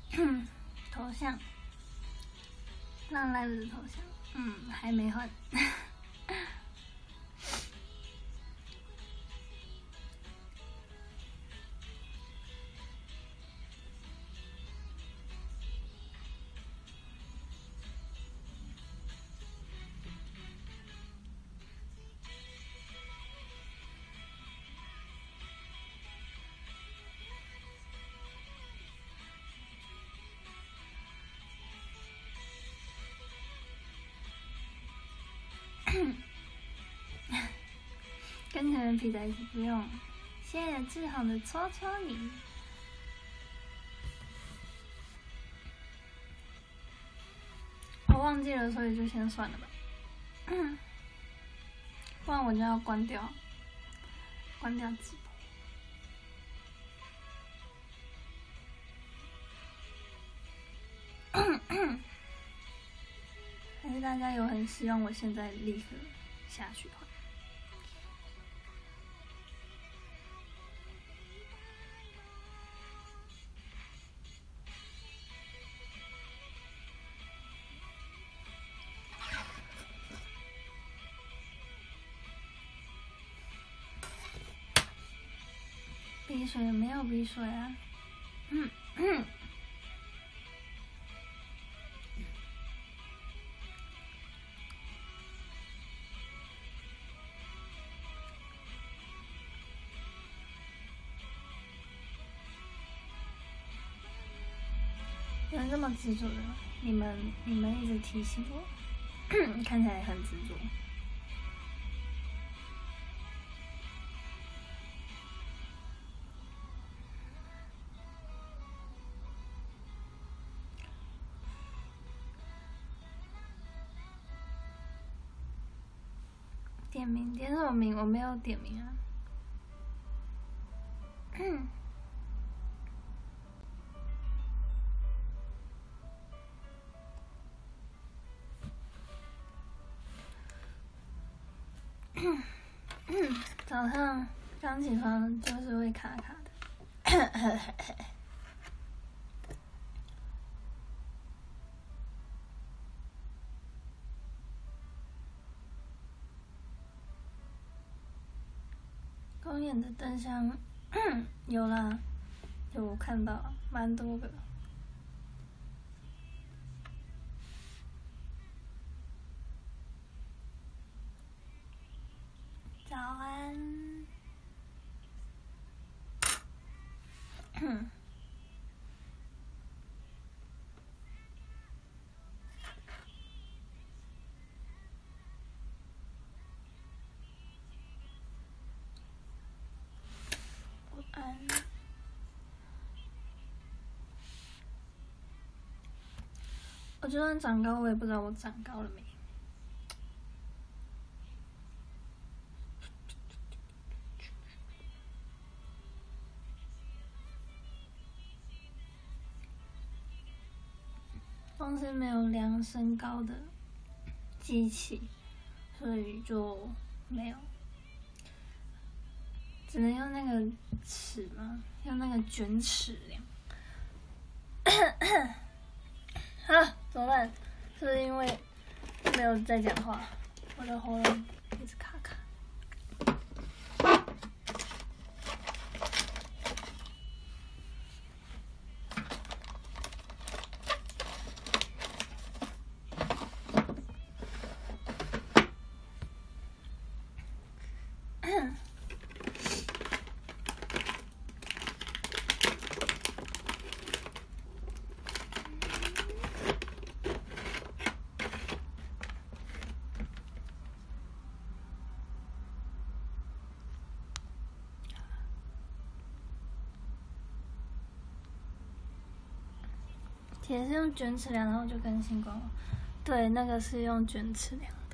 头像，让赖的头像，还没换。跟陈人比在一起不用，谢谢志豪的戳戳你。我忘记了，所以就先算了吧。不然我就要关掉直播。还是大家有很希望我现在立刻下去的话，鼻水没有鼻水啊？有人这么执着的吗？你们一直提醒我，看起来很执着。点名点什么名？我没有点名啊。早上刚起床就是会卡卡的。公园的灯箱有啦，有看到蛮多个。早安。晚安。我就算长高，我也不知道我长高了没。公司没有量身高的机器，所以就没有，只能用那个尺吗？用那个卷尺量。啊，怎么办？是不是因为没有在讲话，我的喉咙一直卡卡。也是用卷尺量，然后就更新光了。对，那个是用卷尺量的。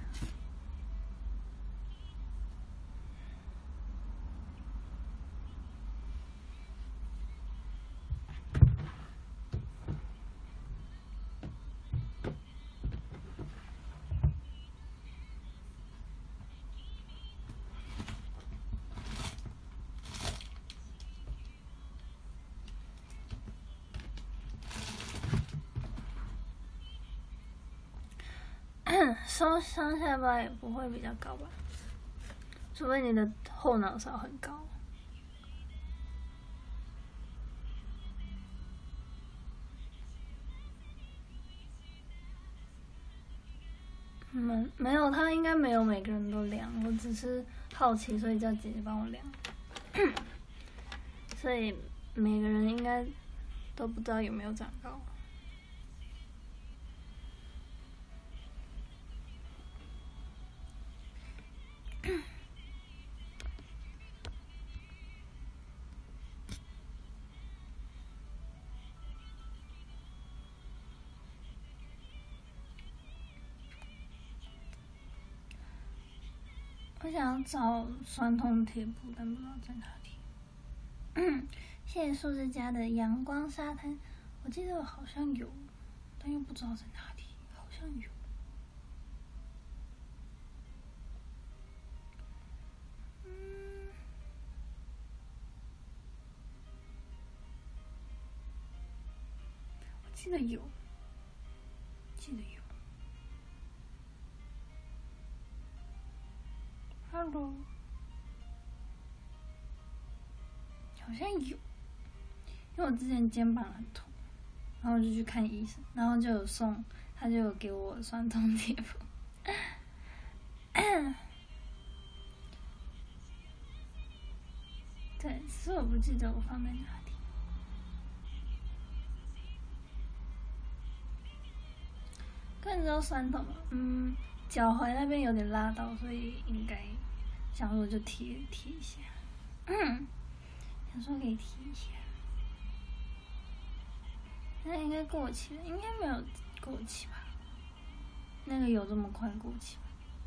上下巴也不会比较高吧？除非你的后脑勺很高。没有，他应该没有每个人都量，我只是好奇，所以叫姐姐帮我量。所以每个人应该都不知道有没有长高。我想要找酸痛贴布，但不知道在哪里。谢谢数字家的阳光沙滩，我记得我好像有，但又不知道在哪里，好像有。我记得有。Hello， 好像有，因为我之前肩膀很痛，然后我就去看医生，然后就有送，他就有给我酸痛贴布。对，只是我不记得我放在哪里。更知道酸痛了，脚踝那边有点拉到，所以应该想说就贴一下。想说可以贴一下。那应该过期了，应该没有过期吧？那个有这么快过期吗？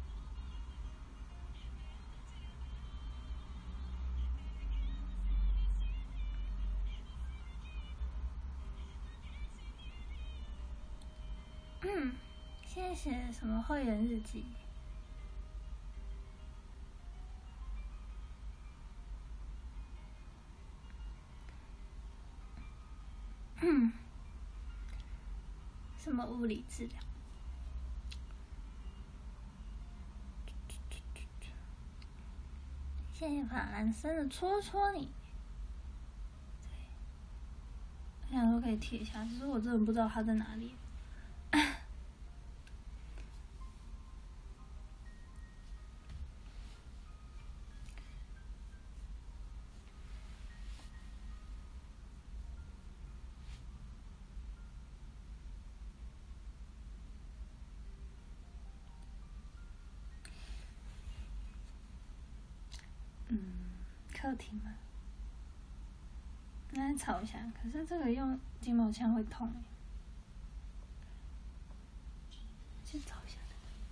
谢谢什么会员日记？什么物理治疗？谢谢法兰森的戳戳你。我想说可以贴一下，只是我真的不知道它在哪里。客厅吗？来炒一下，可是这个用筋膜枪会痛耶。去找一下。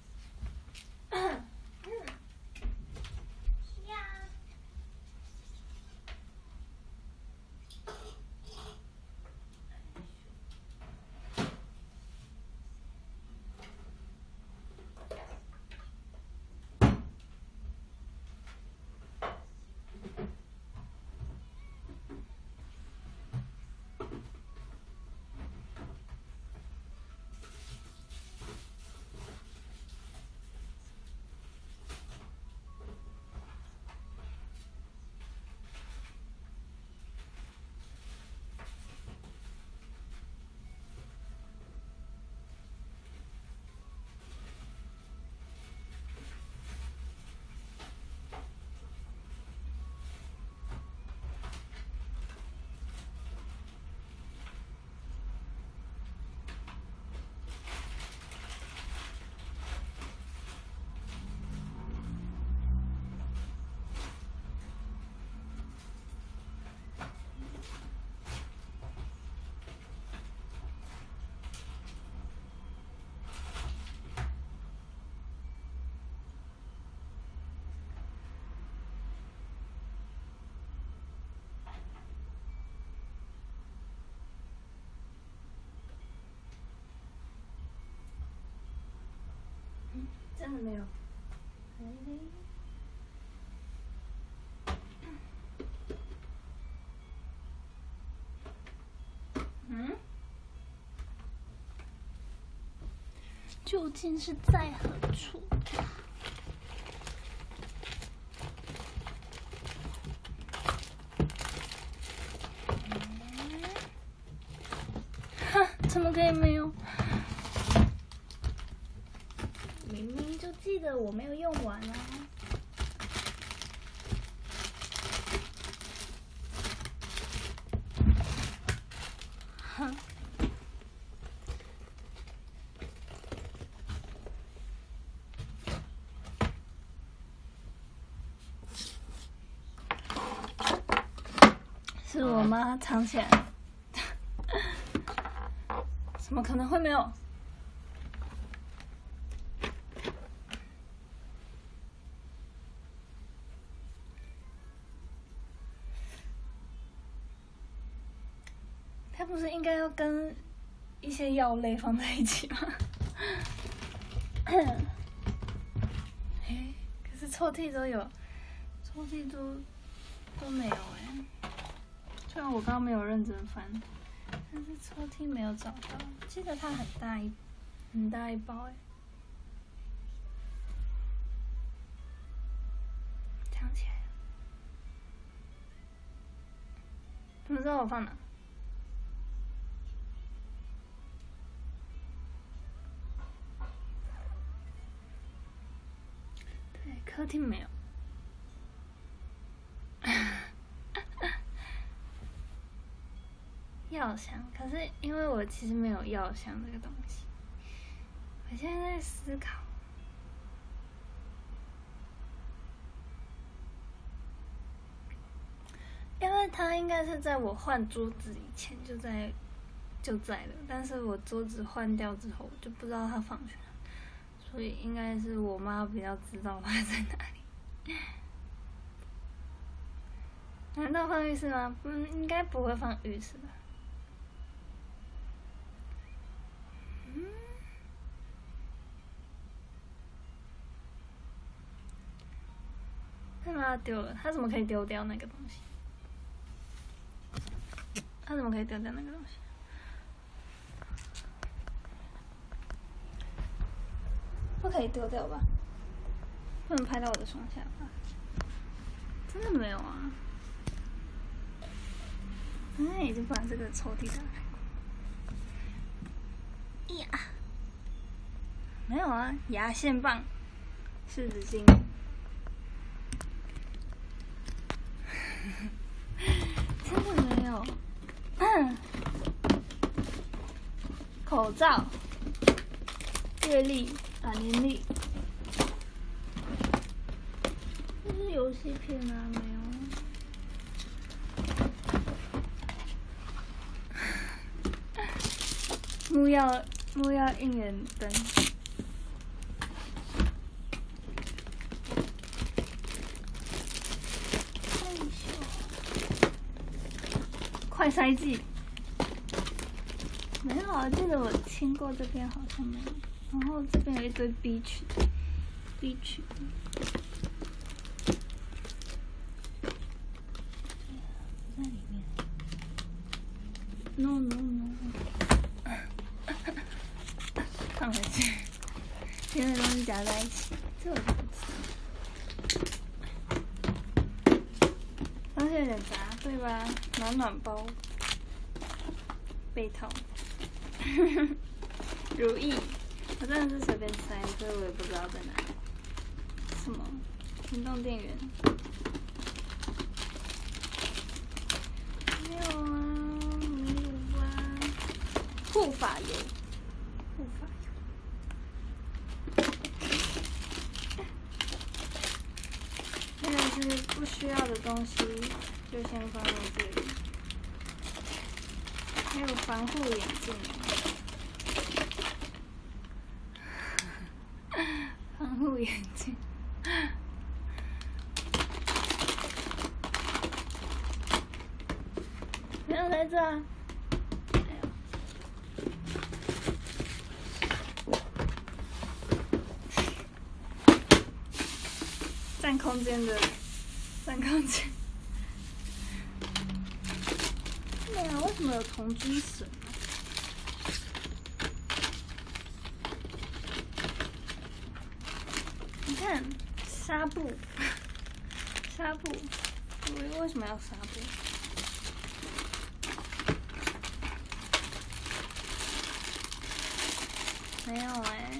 真的没有。 究竟是在何处？哈，怎么可以没有？明明就记得我没有用完啊！哼。是我妈藏起来，怎么可能会没有？它不是应该要跟一些药类放在一起吗？可是抽屉都有，抽屉都没有哎。虽然我刚刚没有认真翻，但是抽屉没有找到。记得它很大一包哎。藏起来了。怎么知道我放哪？对，客厅没有。药箱，可是因为我其实没有药箱这个东西，我现在在思考，因为它应该是在我换桌子以前就在了，但是我桌子换掉之后，我就不知道它放去哪，所以应该是我妈比较知道它在哪里。难道放浴室吗？应该不会放浴室吧。他把它丢了，他怎么可以丢掉那个东西？他怎么可以丢掉那个东西？不可以丢掉吧？不能拍到我的双下巴。真的没有啊！哎，已经把这个抽屉打开过。呀，没有啊！牙线棒、湿纸巾。真的没有。口罩、月历、年历，这是游戏片啊，没有。木曜应援灯。快筛剂。没有啊，记得我清过这边好像没有，然后这边有一堆 B 群，在里面。No， 放回去，别的东西夹在一起，这我就不知道。东西有点杂，对吧？暖包，被套。如意，我真的是随便塞，所以我也不知道在哪里。什么？行动电源？没有啊，没有啊。护发油，现在是不需要的东西，就先放在这里。还有防护眼镜。防护眼镜，没有在这啊！占空间。对啊，为什么有童军绳？ 看纱布，纱布，我为什么要纱布？没有哎、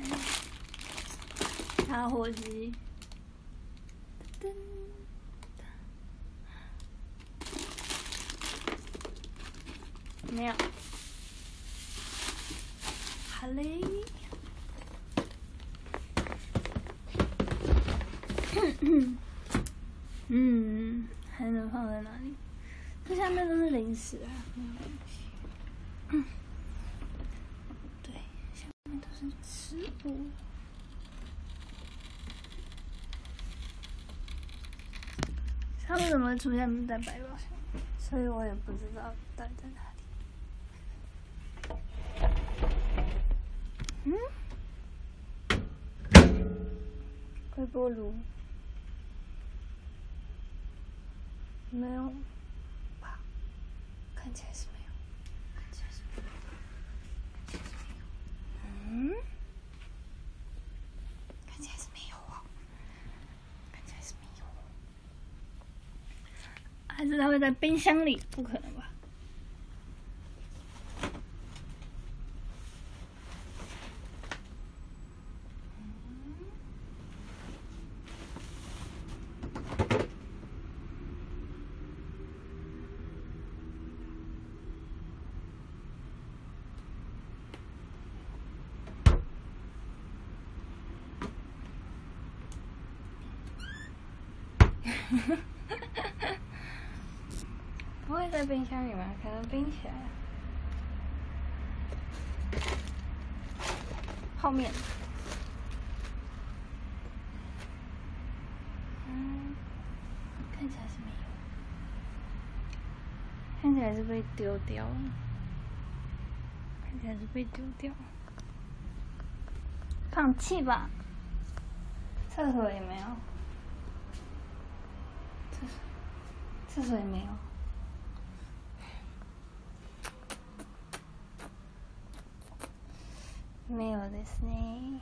打火机，噔，没有，好嘞。还能放在哪里？这下面都是零食啊，没有东西。对，下面都是食物。他们怎么会出现在百宝箱？所以我也不知道到底在哪里。微波炉。没有吧？看起来是没有，看起来是没有，看起来是没有。看起来是没有哦，看起来是没有。还是它会在冰箱里？不可能吧？不会在冰箱里吗？可能冰起来。泡面。看起来是没有。看起来是被丢掉了。看起来是被丢掉。放弃吧。厕所也没有。厕所也没有。没有ですね。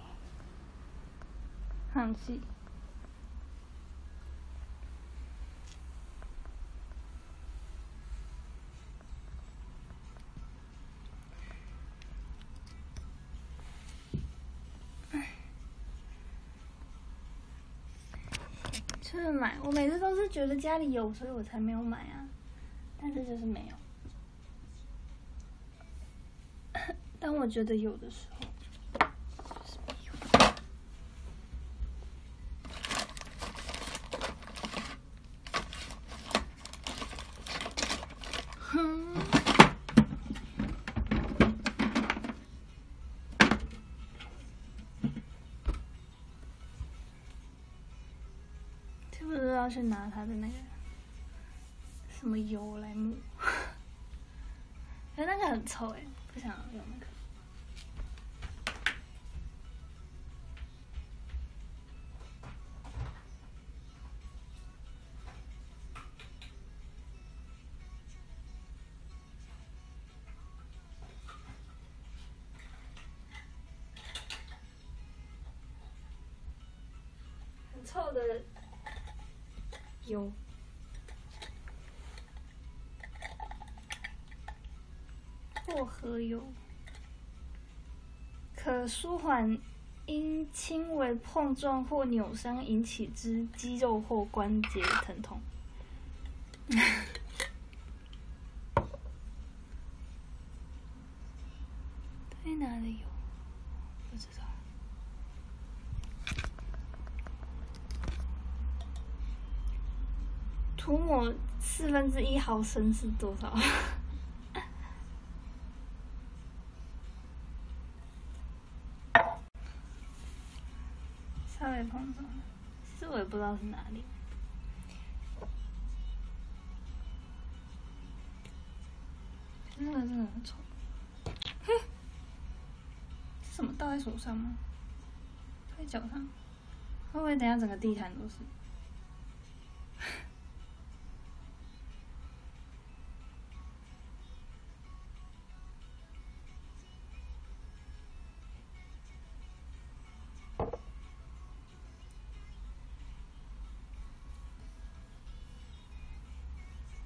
放弃。就是买，我每次都是觉得家里有，所以我才没有买啊。但是就是没有。当我觉得有的时候，就是没有。是不是要去拿他的那个什么油来抹？那个很臭不想用那个。很臭的油。薄荷油可舒缓因轻微碰撞或扭伤引起之肌肉或关节疼痛。在哪里有？不知道。涂抹1/4毫升是多少？稍微碰撞，其实我也不知道是哪里。那个真的很丑。哼，是什么倒在手上吗？倒在脚上？会不会等下整个地毯都是？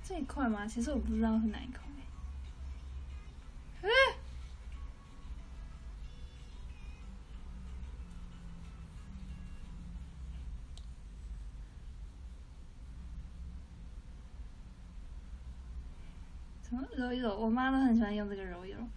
这一块吗？其实我不知道是哪一块。怎么揉一揉？我妈都很喜欢用这个揉一揉。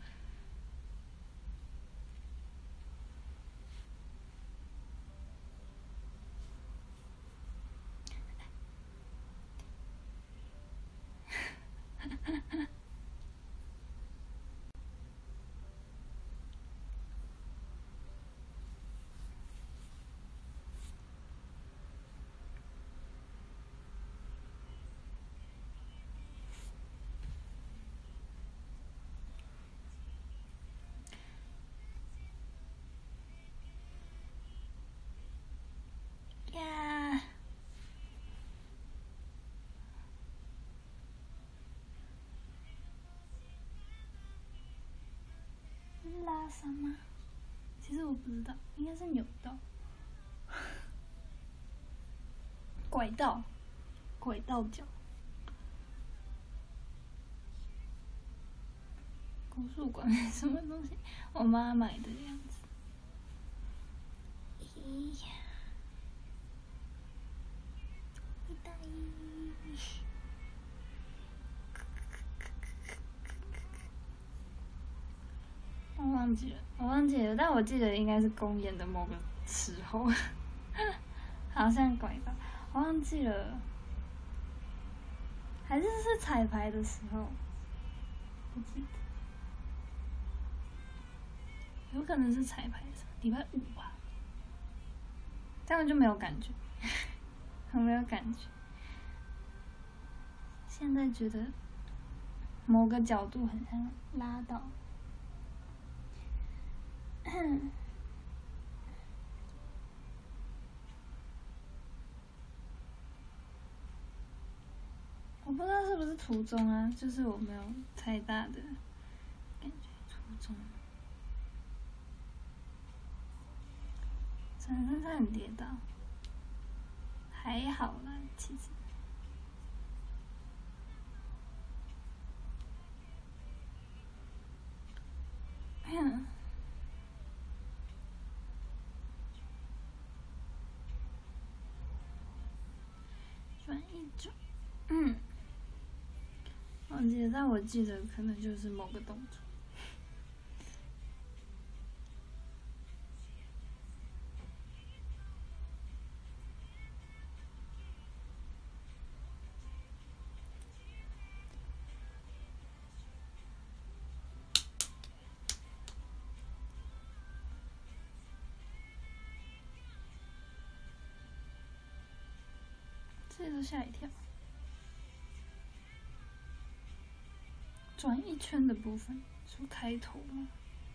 呀，拉伤吗？其实我不知道，应该是扭到。拐到，拐到脚。国术馆什么东西？我妈买的样子。咦呀，大姨，我忘记了，但我记得应该是公演的某个时候，好像拐到，我忘记了，还是彩排的时候，不记得。有可能是彩排的时候，礼拜5吧，这样就没有感觉，很没有感觉。现在觉得某个角度很像拉到，我不知道是不是途中啊，就是我没有太大的感觉，途中。转身差点跌倒，还好啦，其实。转一转，忘记了，但我记得可能就是某个动作。这都吓一跳。转一圈的部分是开头吗？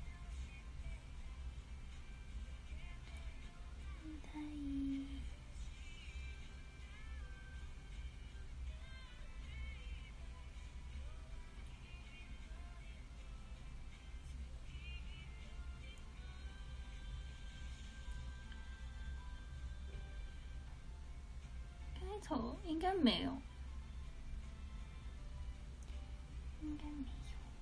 开头应该没有，应该没有。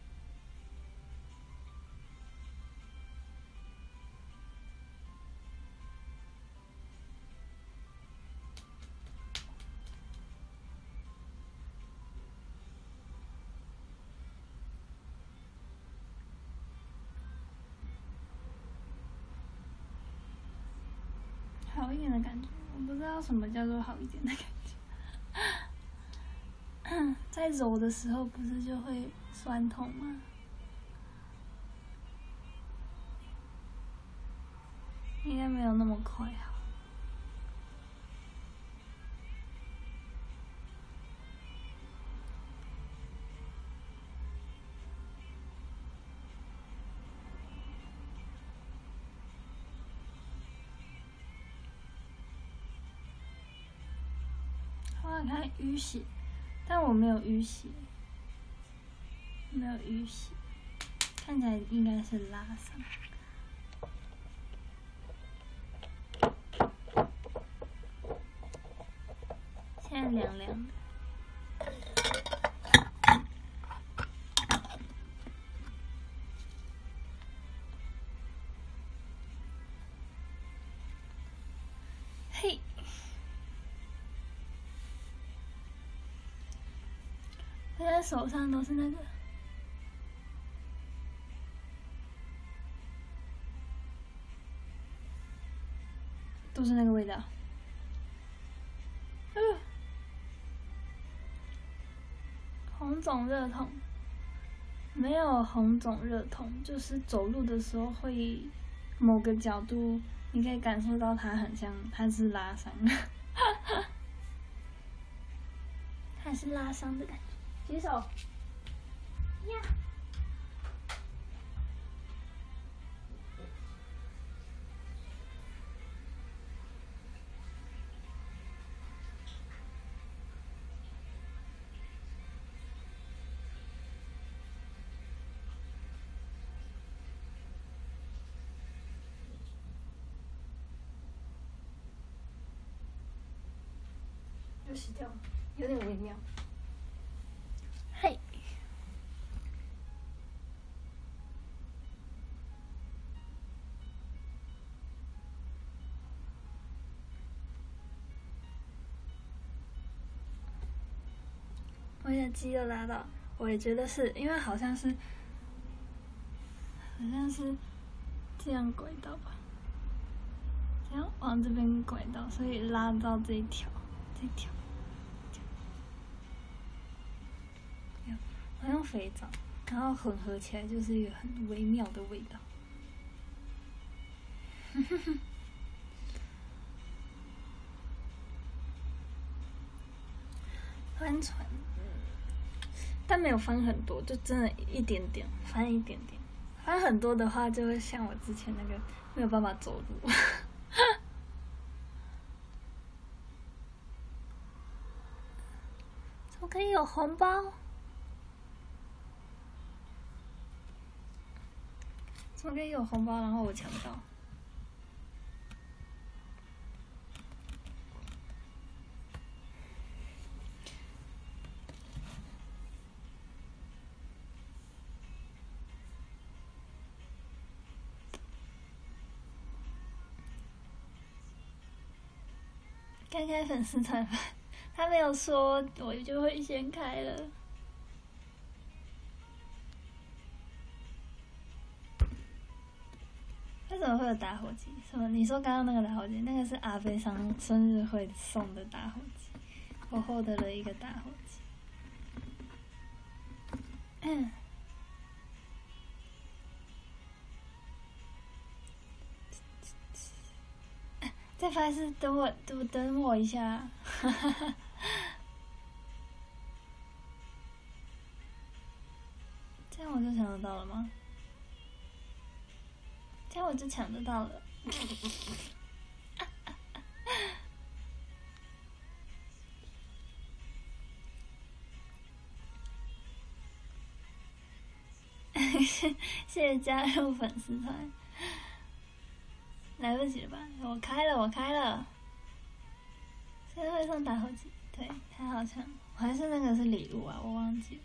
好一点的感觉，我不知道什么叫做好一点的感觉。在揉的时候不是就会酸痛吗？应该没有那么快好。我看淤血，但我没有淤血，没有淤血，看起来应该是拉伤。现在凉凉的。 嘿，我现在手上都是那个，都是那个味道。红肿热痛，没有红肿热痛，就是走路的时候会某个角度，你可以感受到它很像，它是拉伤的，它是拉伤的感觉。举手，呀。又洗掉了，有点微妙。嘿，我的肌肉拉到，我也觉得是因为好像是这样轨道吧，这样往这边轨道，所以拉到这一条，这一条。我用肥皂，然后混合起来就是一个很微妙的味道。翻船，但没有翻很多，就真的一点点，翻一点点。翻很多的话，就会像我之前那个没有办法走路。怎么可以有红包？怎么可以有红包？然后我抢到。刚开粉丝团吧，他没有说，我就会先开了。为什么会有打火机？什么？你说刚刚那个打火机，那个是阿飞生日会送的打火机，我获得了一个打火机。再发誓等我一下。这样我就抢得到了吗？这样我就抢得到了。谢谢加入粉丝团。来不及了吧？我开了。现在会送打火机，对，太好抢，还是那个是礼物啊？我忘记了。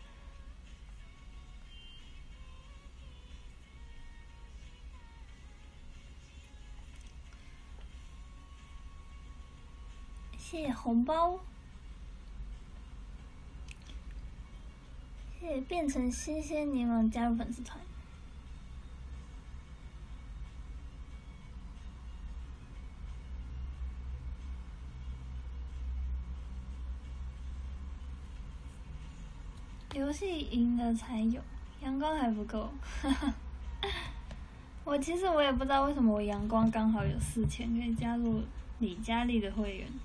谢谢红包，谢谢变成新鲜柠檬加入粉丝团。游戏赢了才有，阳光还不够。我其实也不知道为什么我阳光刚好有4000可以加入李佳丽的会员。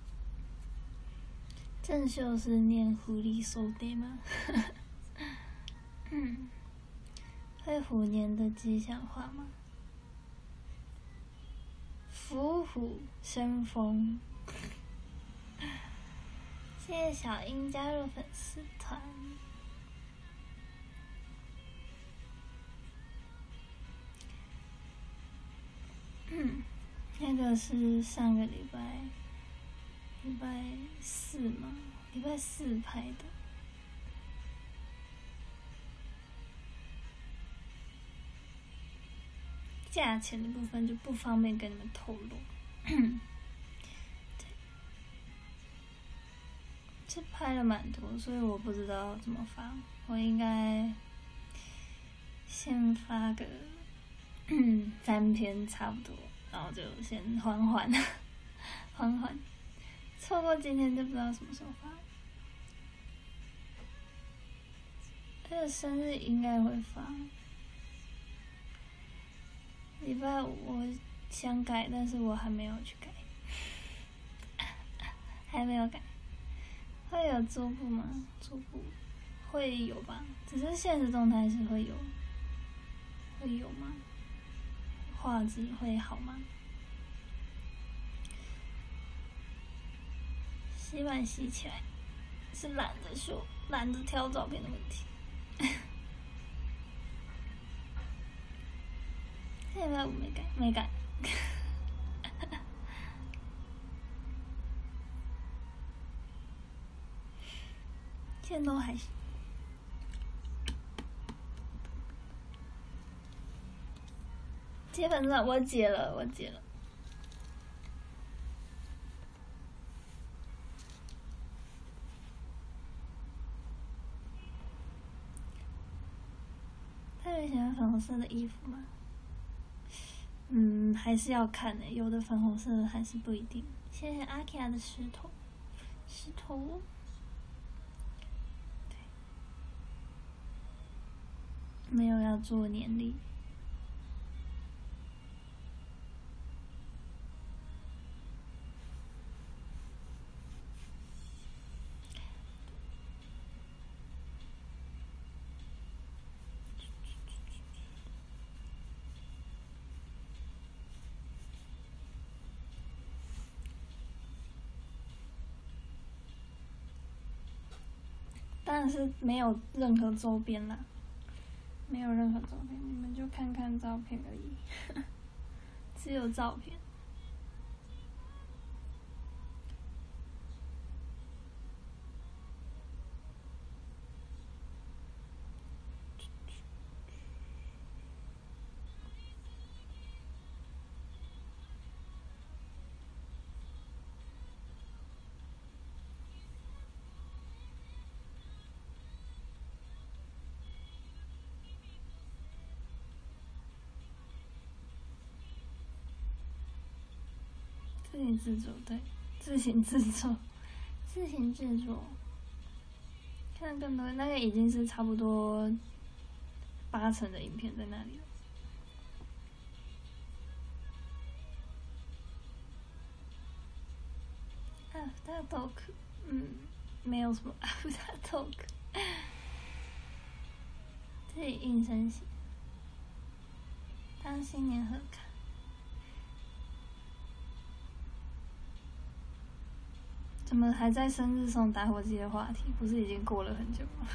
郑秀是念狐狸手的吗？ 会虎年的吉祥话吗？虎虎生风。谢谢小英加入粉丝团。那个是上个礼拜四吗？礼拜四拍的。价钱的部分就不方便跟你们透露。这拍了蛮多，所以我不知道怎么发。我应该先发个3篇差不多，然后就先缓缓。错过今天就不知道什么时候发。他的生日应该会发。礼拜五我想改，但是我还没有去改，还没有改。会有桌布吗？桌布会有吧，只是现实动态是会有。会有吗？画质会好吗？洗碗洗起来是懒得说，懒得挑照片的问题。这礼拜五没改。现在都还行。接粉丝，我解了。特别喜欢粉红色的衣服吗？还是要看的，有的粉红色还是不一定。谢谢阿 Kia 的石头。没有要做年历。当然是没有任何周边啦，没有任何照片，你们就看看照片而已，只有照片。自行制作，对，自行制作。看更多，那个已经是差不多80%的影片在那里了。After talk，没有什么 After talk， 自己应声写，当新年贺卡。怎么还在生日送打火机的话题？不是已经过了很久吗？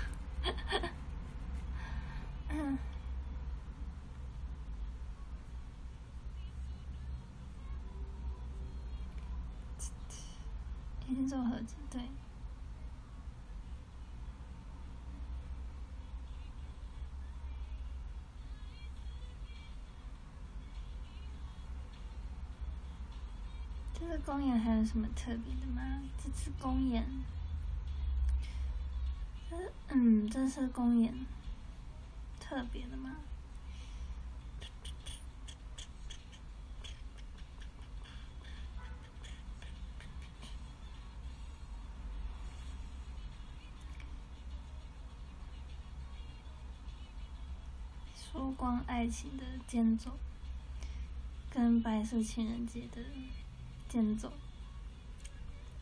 已经做合集，对。这次公演还有什么特别的吗？这次公演，这次公演特别的吗？说光爱情的间奏，跟白色情人节的间奏，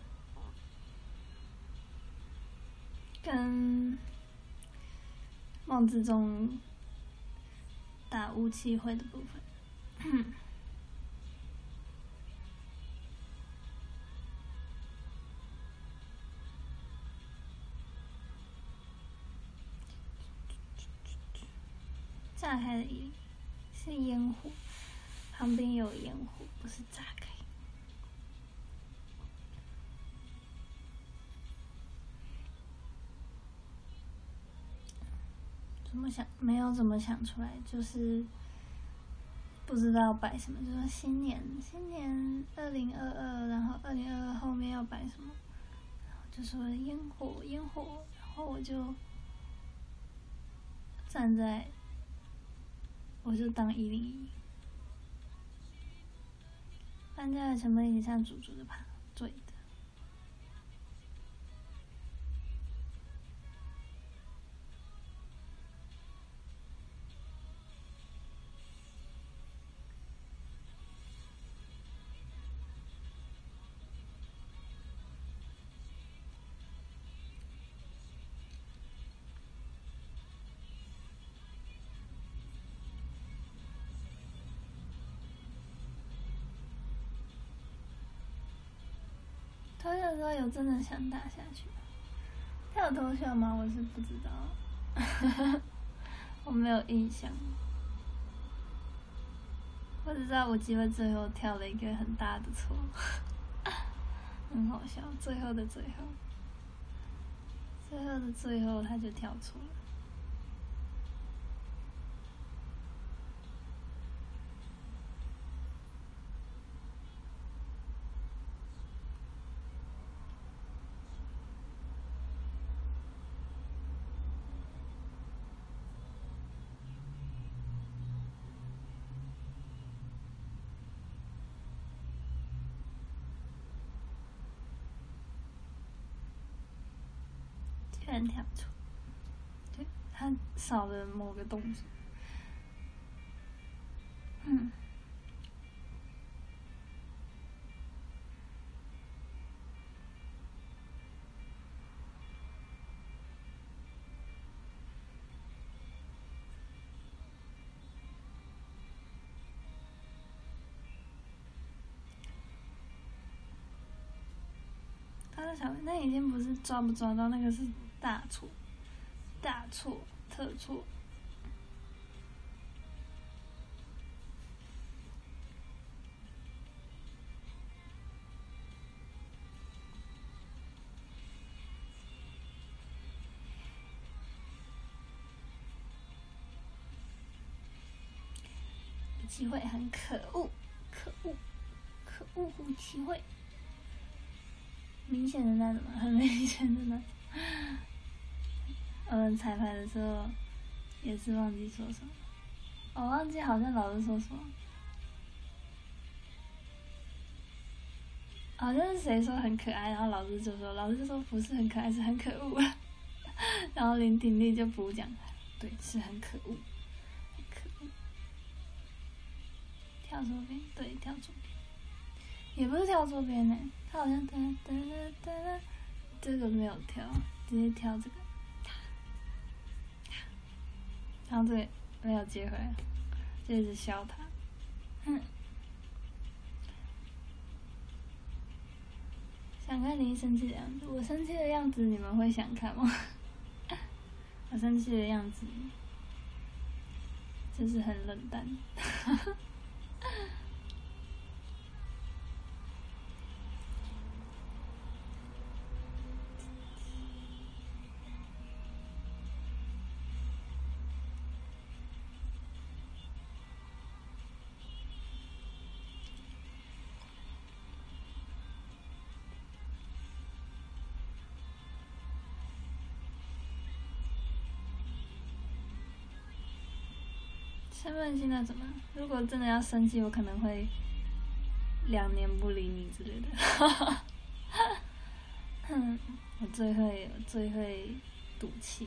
跟梦之中打武器会的部分。炸开的衣是烟火，旁边有烟火，不是炸开。怎么想？没有怎么想出来，就是不知道摆什么。就说新年2022，然后2022后面要摆什么，然后就说烟火，然后我就站在，我就当101，搬家的成本一直像煮的爬对的。投票的时候有真的想打下去，他有投票吗？我是不知道，我没有印象。我只知道我记得最后跳了一个很大的错，很好笑。最后的最后，他就跳错了。居然跳错，对，他少了某个动作。他的小那已经不是抓不抓到，那个是大错，特错。机会很可恶，机会。明显的那种，很明显的那种。我们彩排的时候也是忘记说什么，我忘记好像老师说什么，好像是谁说很可爱，然后老师就说不是很可爱，是很可恶。然后林婷丽就补讲，对，是很可恶，很可恶。跳左边，对，跳左边，也不是跳左边呢，他好像这个没有跳，直接跳这个，然后这个没有接回来，就一直笑他。想看你生气的样子，我生气的样子你们会想看吗？我生气的样子就是很冷淡。身份现在怎么？如果真的要生气，我可能会2年不理你之类的。我最会赌气。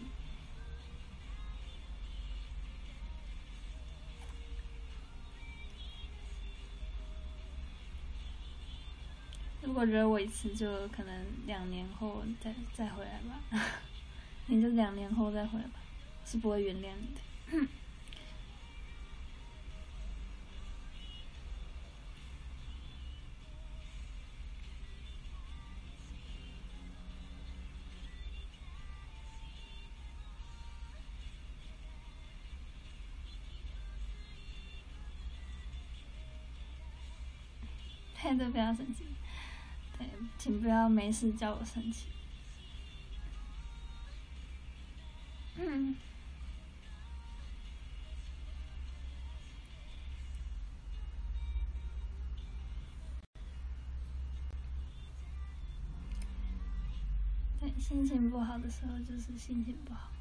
如果惹我一次，就可能2年后再回来吧。你就2年后再回来吧。 是不会原谅你的。对，都不要生气。对，请不要没事叫我生气。对，心情不好的时候就是心情不好。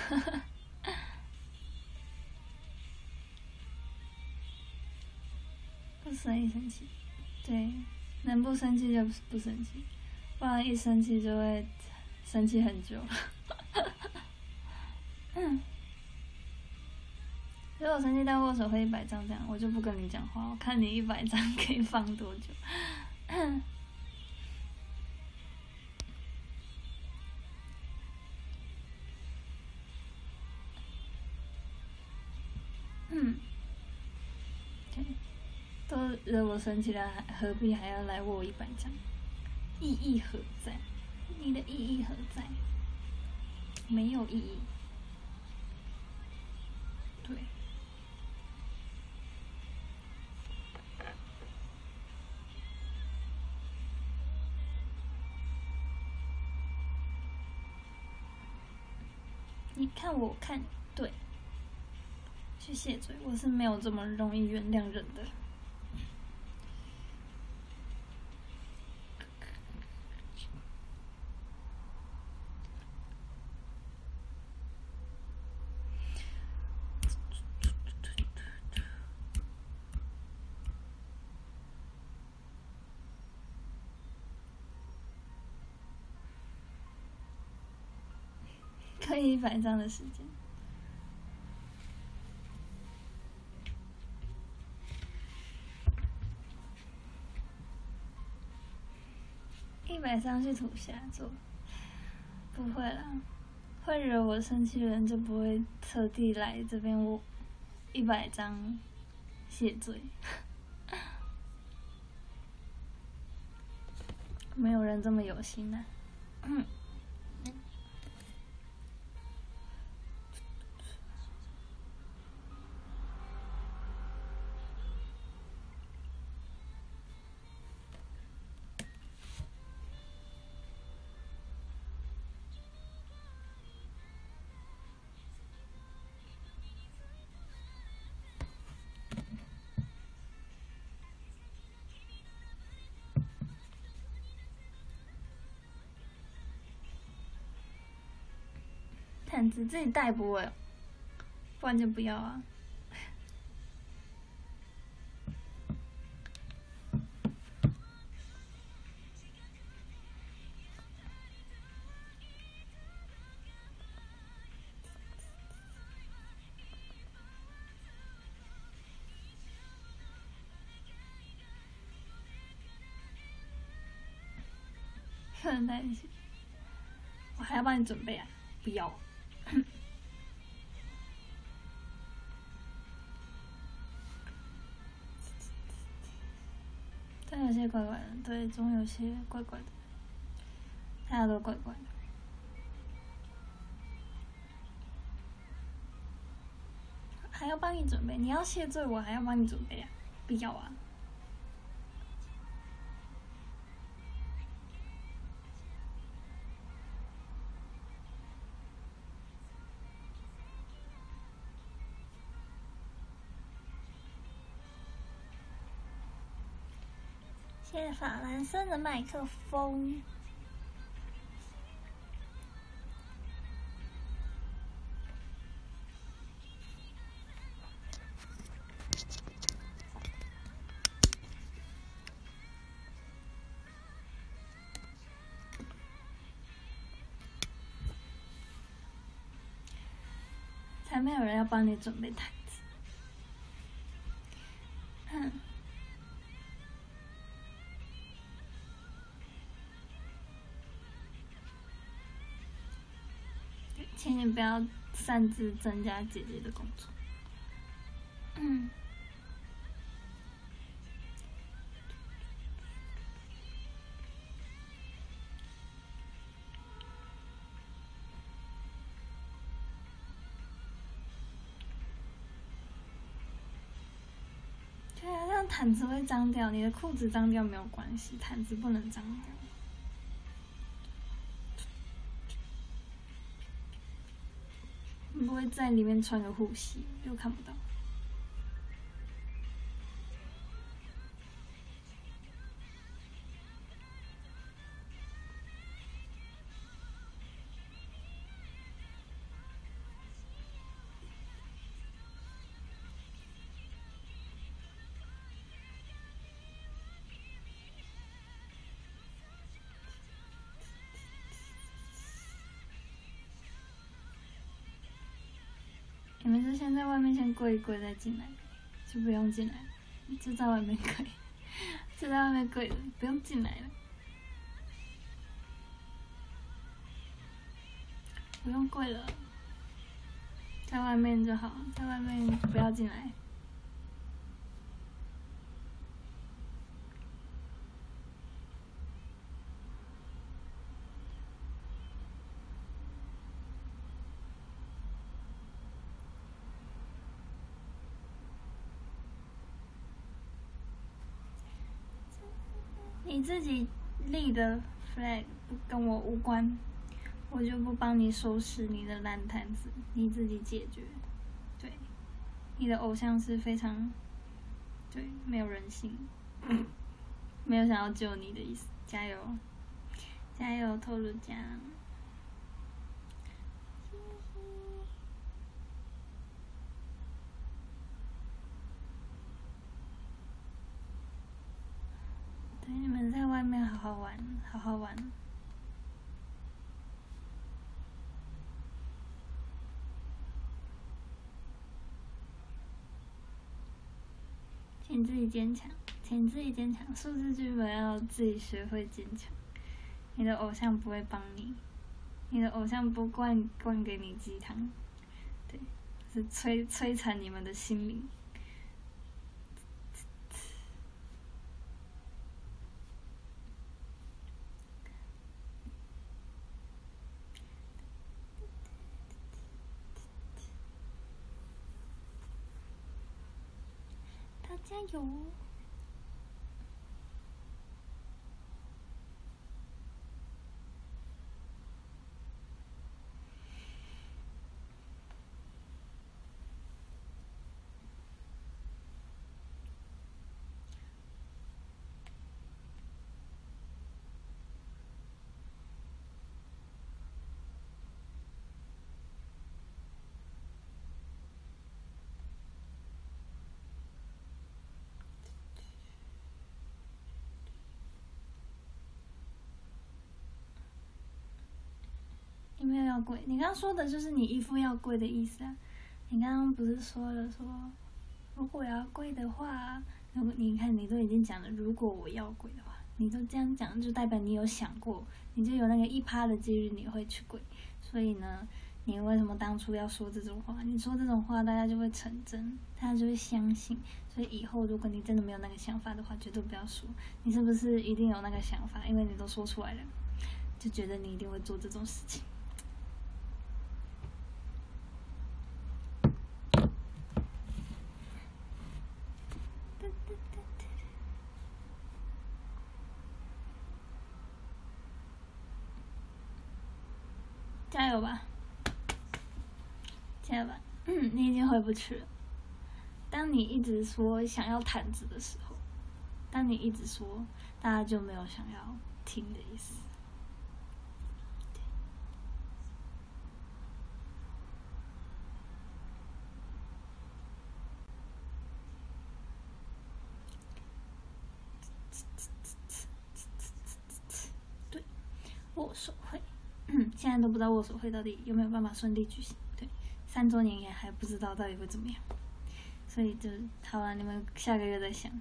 不可以生气，对，能不生气就不生气，不然一生气就会生气很久。如果生气到握手会100张这样，我就不跟你讲话，我看你100张可以放多久。对，都惹我生气了，何必还要来握100张？意义何在？你的意义何在？没有意义。对。你看我看你，对。去谢罪，我是没有这么容易原谅人的。可以100张的时间。100张去土下座，不会啦，会惹我生气的人就不会特地来这边握100张谢罪。没有人这么有心啊。毯子自己带不会，不然就不要啊。很担心，我还要帮你准备啊！不要。但有些怪怪的，对，总有些怪怪的，大家都怪怪的。还要帮你准备，你要谢罪，我还要帮你准备啊！不要啊！谢谢法兰森的麦克风。才没有人要帮你准备毯子。请你不要擅自增加姐姐的工作。对啊，让毯子会脏掉，你的裤子脏掉没有关系，毯子不能脏掉。你不会在里面穿个护膝，又看不到。你们是先在外面先跪一跪再进来，就不用进来了，就在外面跪，就在外面跪了，不用进来了，不用跪了，在外面就好，在外面不要进来。你自己立的 flag 跟我无关，我就不帮你收拾你的烂摊子，你自己解决。对，你的偶像是非常，对，没有人性，没有想要救你的意思，加油，加油，透露酱。对，你们在外面好好玩，好好玩。请自己坚强，请自己坚强。数字剧本要自己学会坚强。你的偶像不会帮你，你的偶像不灌给你鸡汤，对，是摧残你们的心灵。加油！你没有要跪，你刚刚说的就是你衣服要跪的意思啊。你刚刚不是说了说，如果要跪的话，如果你看你都已经讲了，如果我要跪的话，你都这样讲，就代表你有想过，你就有那个1%的几率你会去跪。所以呢，你为什么当初要说这种话？你说这种话，大家就会成真，大家就会相信。所以以后如果你真的没有那个想法的话，绝对不要说。你是不是一定有那个想法？因为你都说出来了，就觉得你一定会做这种事情。加油吧，加油吧！你已经回不去了。当你一直说想要毯子的时候，当你一直说，大家就没有想要听的意思。对，握手会。现在都不知道握手会到底有没有办法顺利举行。对，3周年也还不知道到底会怎么样，所以就好了，你们下个月再想。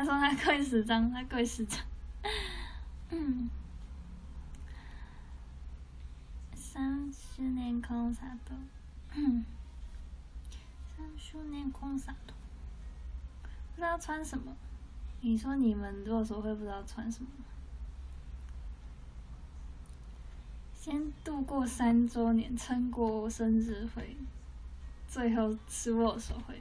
他说他跪10张，他跪10张。30年コンサート。30年コンサート。不知道穿什么？你说你们如果说会不知道穿什么？先度过3周年，撑过生日会，最后是握手会。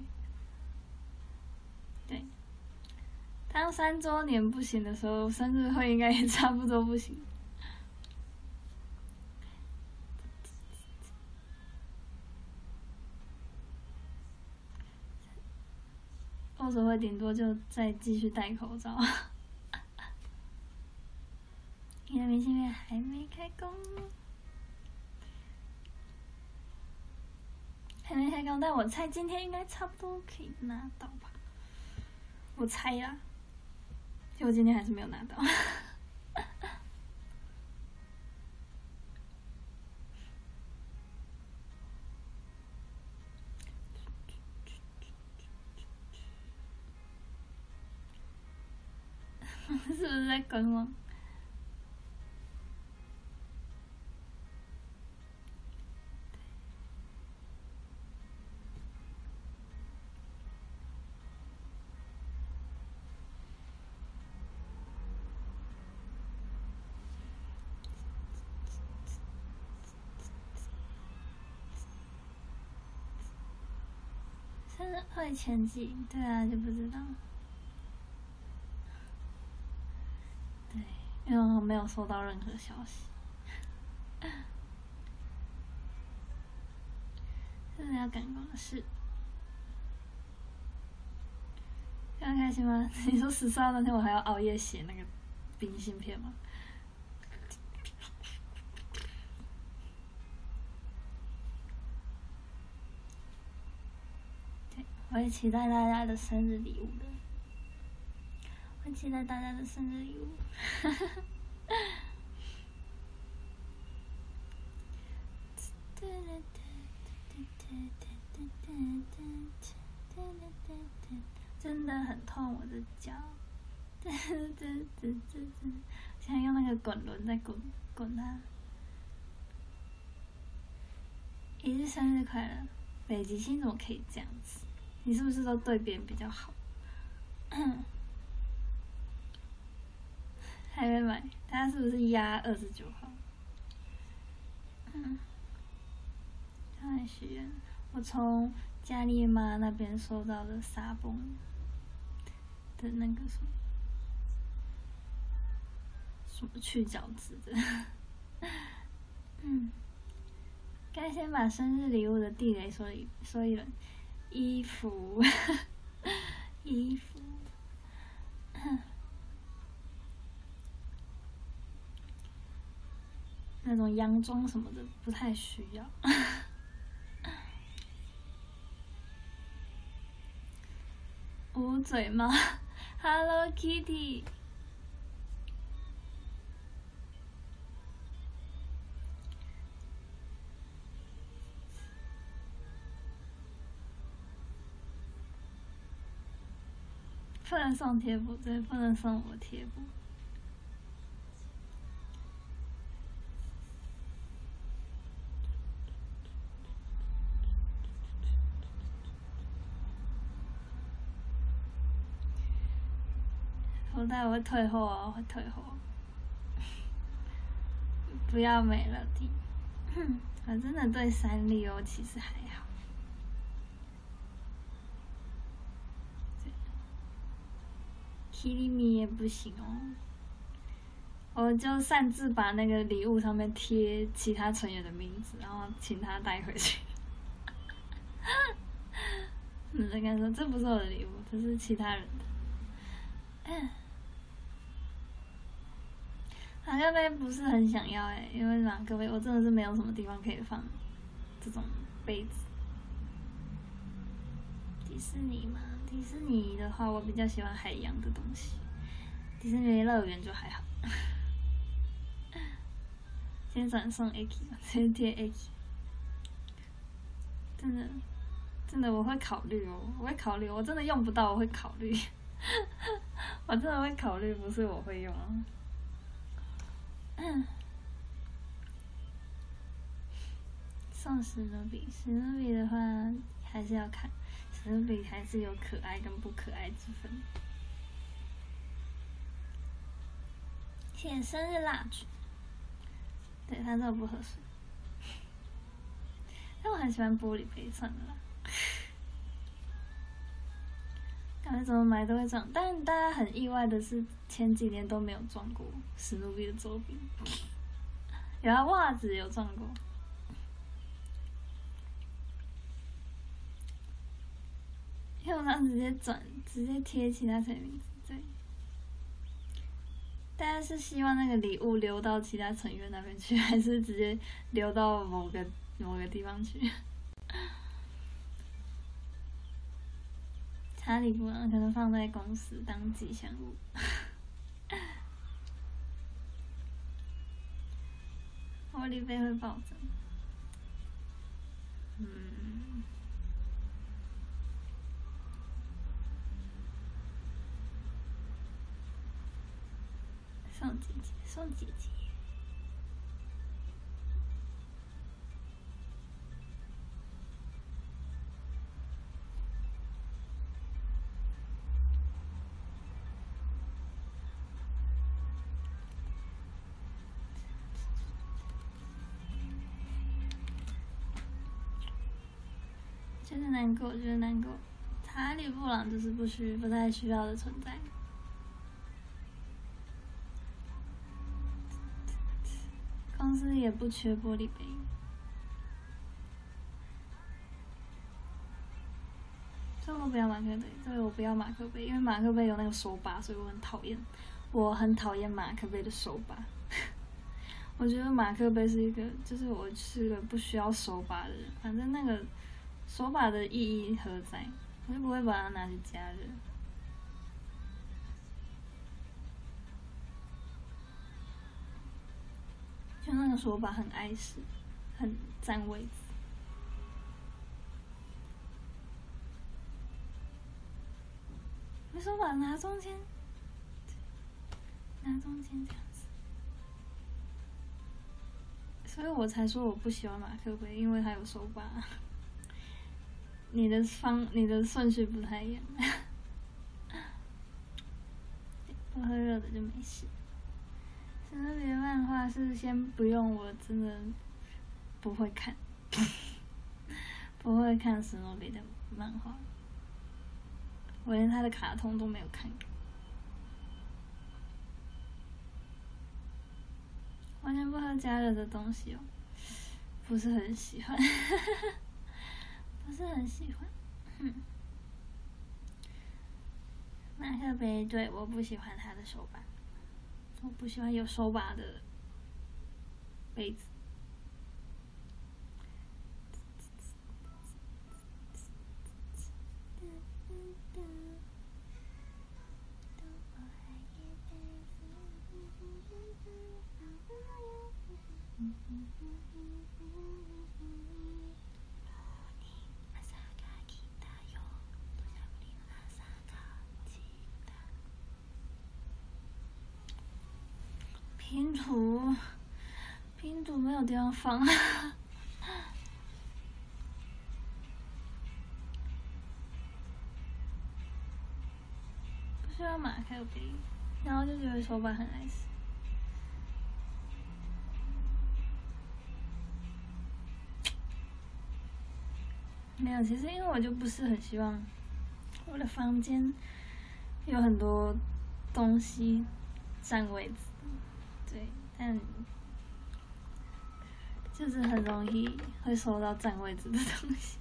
对，当3周年不行的时候，生日会应该也差不多不行。握手会顶多就再继续戴口罩。你的明信片还没开工，还没开工，但我猜今天应该差不多可以拿到吧。我猜啦，结果今天还是没有拿到。是不是在观望？生日会前夕，对啊，就不知道。对，因为我没有收到任何消息。真的要赶工的事。非常开心吗？你说14号那天我还要熬夜写那个明信片吗？对，我也期待大家的生日礼物的。我期待大家的生日礼物。真的很痛我的脚，现在用那个滚轮在滚它。1日生日快乐！北极星怎么可以这样子？你是不是都对别人比较好？还没买，他是不是压29号？当然许愿，我从家里妈那边收到的沙崩的那个什么去角质的。该先把生日礼物的地雷说一轮。衣服，衣服。那种洋装什么的不太需要。捂嘴吗 ？Hello Kitty。不能送贴布，对，不能送我贴布。口袋我会退货哦，会退货。不要美乐蒂。我真的对三丽鸥其实还好。Kirimi 也不行哦。我就擅自把那个礼物上面贴其他成员的名字，然后请他带回去。就跟他说这不是我的礼物，这是其他人的。马克杯不是很想要因为马克杯我真的是没有什么地方可以放这种杯子。迪士尼嘛，迪士尼的话我比较喜欢海洋的东西，迪士尼乐园就还好。先转送 Aki 吧，先贴 Aki。真的我会考虑哦，我真的用不到，我会考虑。 我真的会考虑，不是我会用啊。送史努比，史努比的话还是要看，史努比还是有可爱跟不可爱之分。谢谢生日蜡烛，对它这个不合适，但我很喜欢玻璃杯，算了啦。感觉怎么买都会撞，但大家很意外的是，前几年都没有撞过史努比的周边，然后袜子有撞过。因为我刚直接贴其他成员名字，对。大家是希望那个礼物留到其他成员那边去，还是直接留到某个地方去？查理布朗可能放在公司当吉祥物。玻璃杯会爆炸。送姐姐。觉得难过，觉得难过。查理布朗就是不太需要的存在。公司也不缺玻璃杯。所以我不要马克杯，对，我不要马克杯，因为马克杯有那个手把，所以我很讨厌。我很讨厌马克杯的手把。我觉得马克杯是一个，就是我是个不需要手把的人，反正那个手把的意义何在？我就不会把它拿去加热。就那个手把很碍事，很占位置。你手把拿中间，拿中间这样子。所以我才说我不喜欢马克杯，因为它有手把。你的顺序不太一样。不喝热的就没事。史努比的漫画是先不用，我真的不会看，不会看史努比的漫画，我连他的卡通都没有看过，完全不喝加热的东西哦，不是很喜欢，不是很喜欢。马克杯，对，我不喜欢他的手把。我不喜欢有手把的杯子。拼图没有地方放。不需要马克杯，然后就觉得手把很碍事。没有，其实因为我就不是很希望我的房间有很多东西占位置，对，但就是很容易会收到占位置的东西。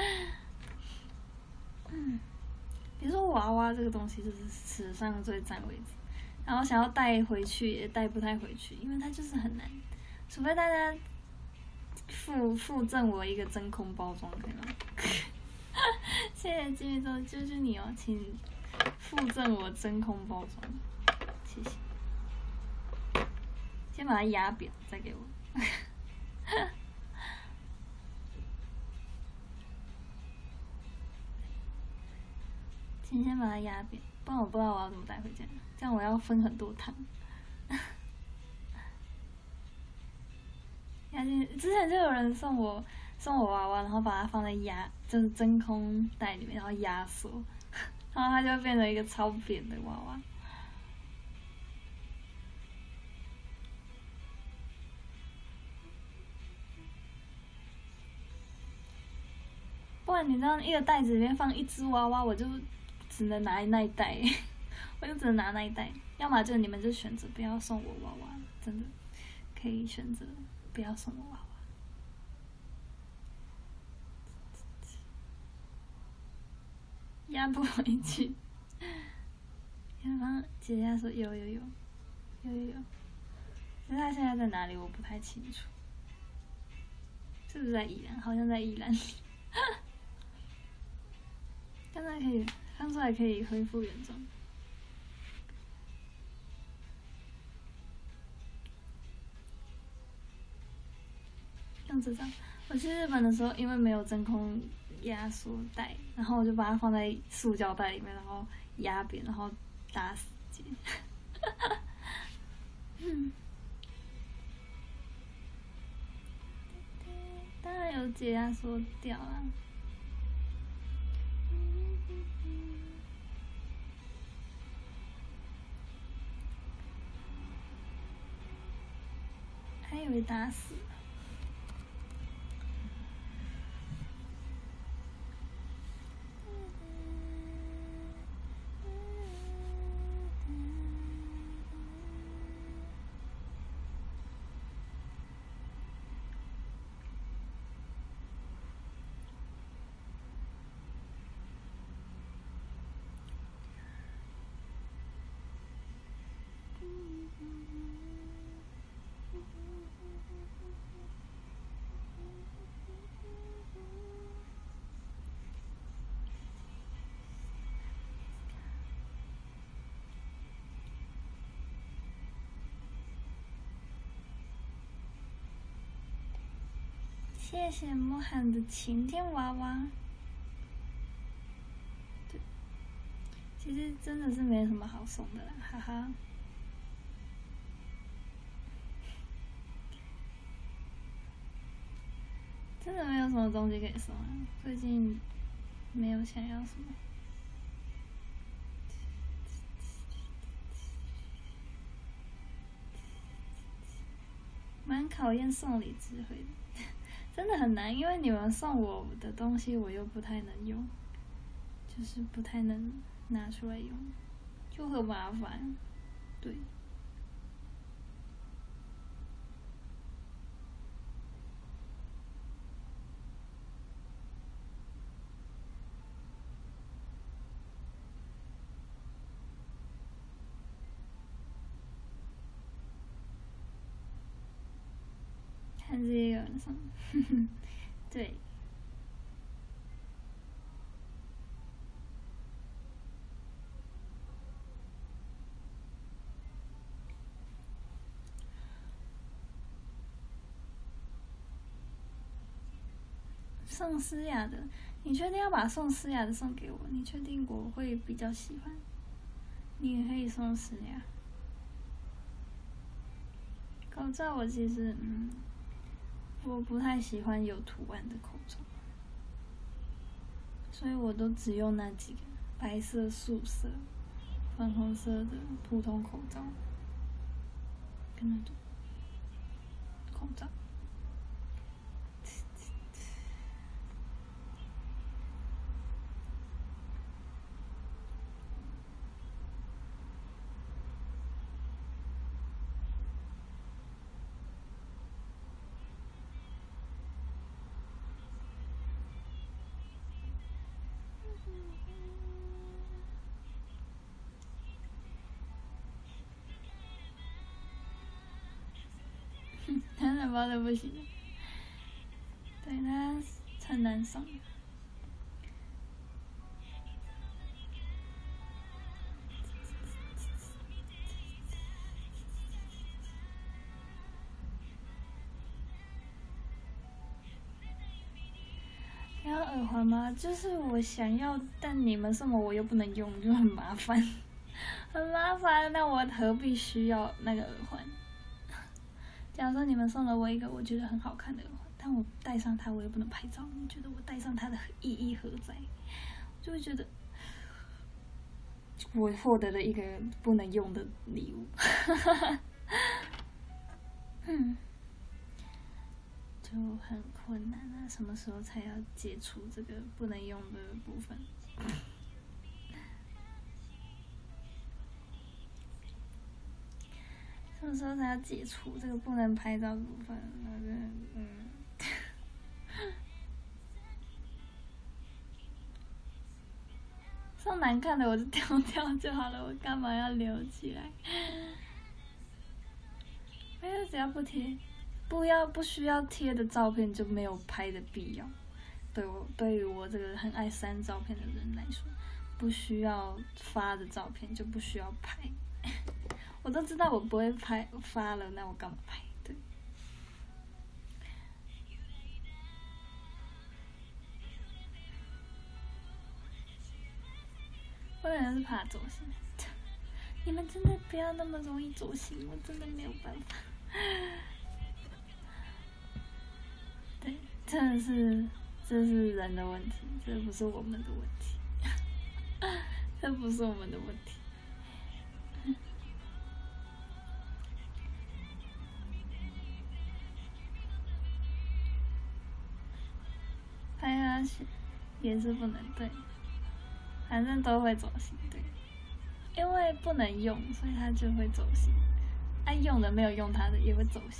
比如说娃娃这个东西就是史上最占位置，然后想要带回去也带不太回去，因为它就是很难，除非大家附赠我一个真空包装，可以吗？谢谢金宇宙，救救你哦，请附赠我真空包装，谢谢。先把它压扁，再给我。 请先把它压扁，不然我不知道我要怎么带回家，这样我要分很多趟。压进之前就有人送我娃娃，然后把它放在就是真空袋里面，然后压缩，然后它就变成一个超扁的娃娃。不然你知道一个袋子里面放一只娃娃，我就只能拿那一袋，我就只能拿那一袋。要么就你们就选择不要送我娃娃，真的可以选择不要送我娃娃。压不回去。然后姐姐说有，可是他现在在哪里我不太清楚，是不是在宜兰？好像在宜兰。刚才可以看出来可以恢复原状。像这张，我去日本的时候，因为没有真空压缩袋，然后我就把它放在塑胶袋里面，然后压扁，然后打死结。当然有解压缩掉了。还以为打死了。谢谢莫涵的晴天娃娃。对，其实真的是没什么好送的啦，哈哈。真的没有什么东西可以送啊，最近没有想要什么。蛮考验送礼智慧的，真的很难，因为你们送我的东西我又不太能用，就是不太能拿出来用，就很麻烦，对。看这也有人送，对。送思雅的，你确定要把送思雅的送给我？你确定我会比较喜欢？你也可以送思雅。口罩我其实我不太喜欢有图案的口罩，所以我都只用那几个白色、素色、粉红色的普通口罩，跟那种口罩。男人包的不行，对他很难送。 要耳环吗？就是我想要，但你们送我又不能用，就很麻烦，很麻烦。那我何必需要那个耳环？假如说你们送了我一个我觉得很好看的耳环，但我戴上它我又不能拍照，你觉得我戴上它的意义何在？就会觉得我获得了一个不能用的礼物。就很困难啊！什么时候才要解除这个不能用的部分？什么时候才要解除这个不能拍照的部分？送难看的我就丢掉就好了，我干嘛要留起来？没有，只要不贴。不需要贴的照片就没有拍的必要。对于我这个很爱删照片的人来说，不需要发的照片就不需要拍。我都知道我不会发了，那我干嘛拍？对。我可能是怕走心。你们真的不要那么容易走心，我真的没有办法。对，这是人的问题，这不是我们的问题，这不是我们的问题。拍下去也是不能对，反正都会走心，对，因为不能用，所以他就会走心。爱用的没有用它的也会走心。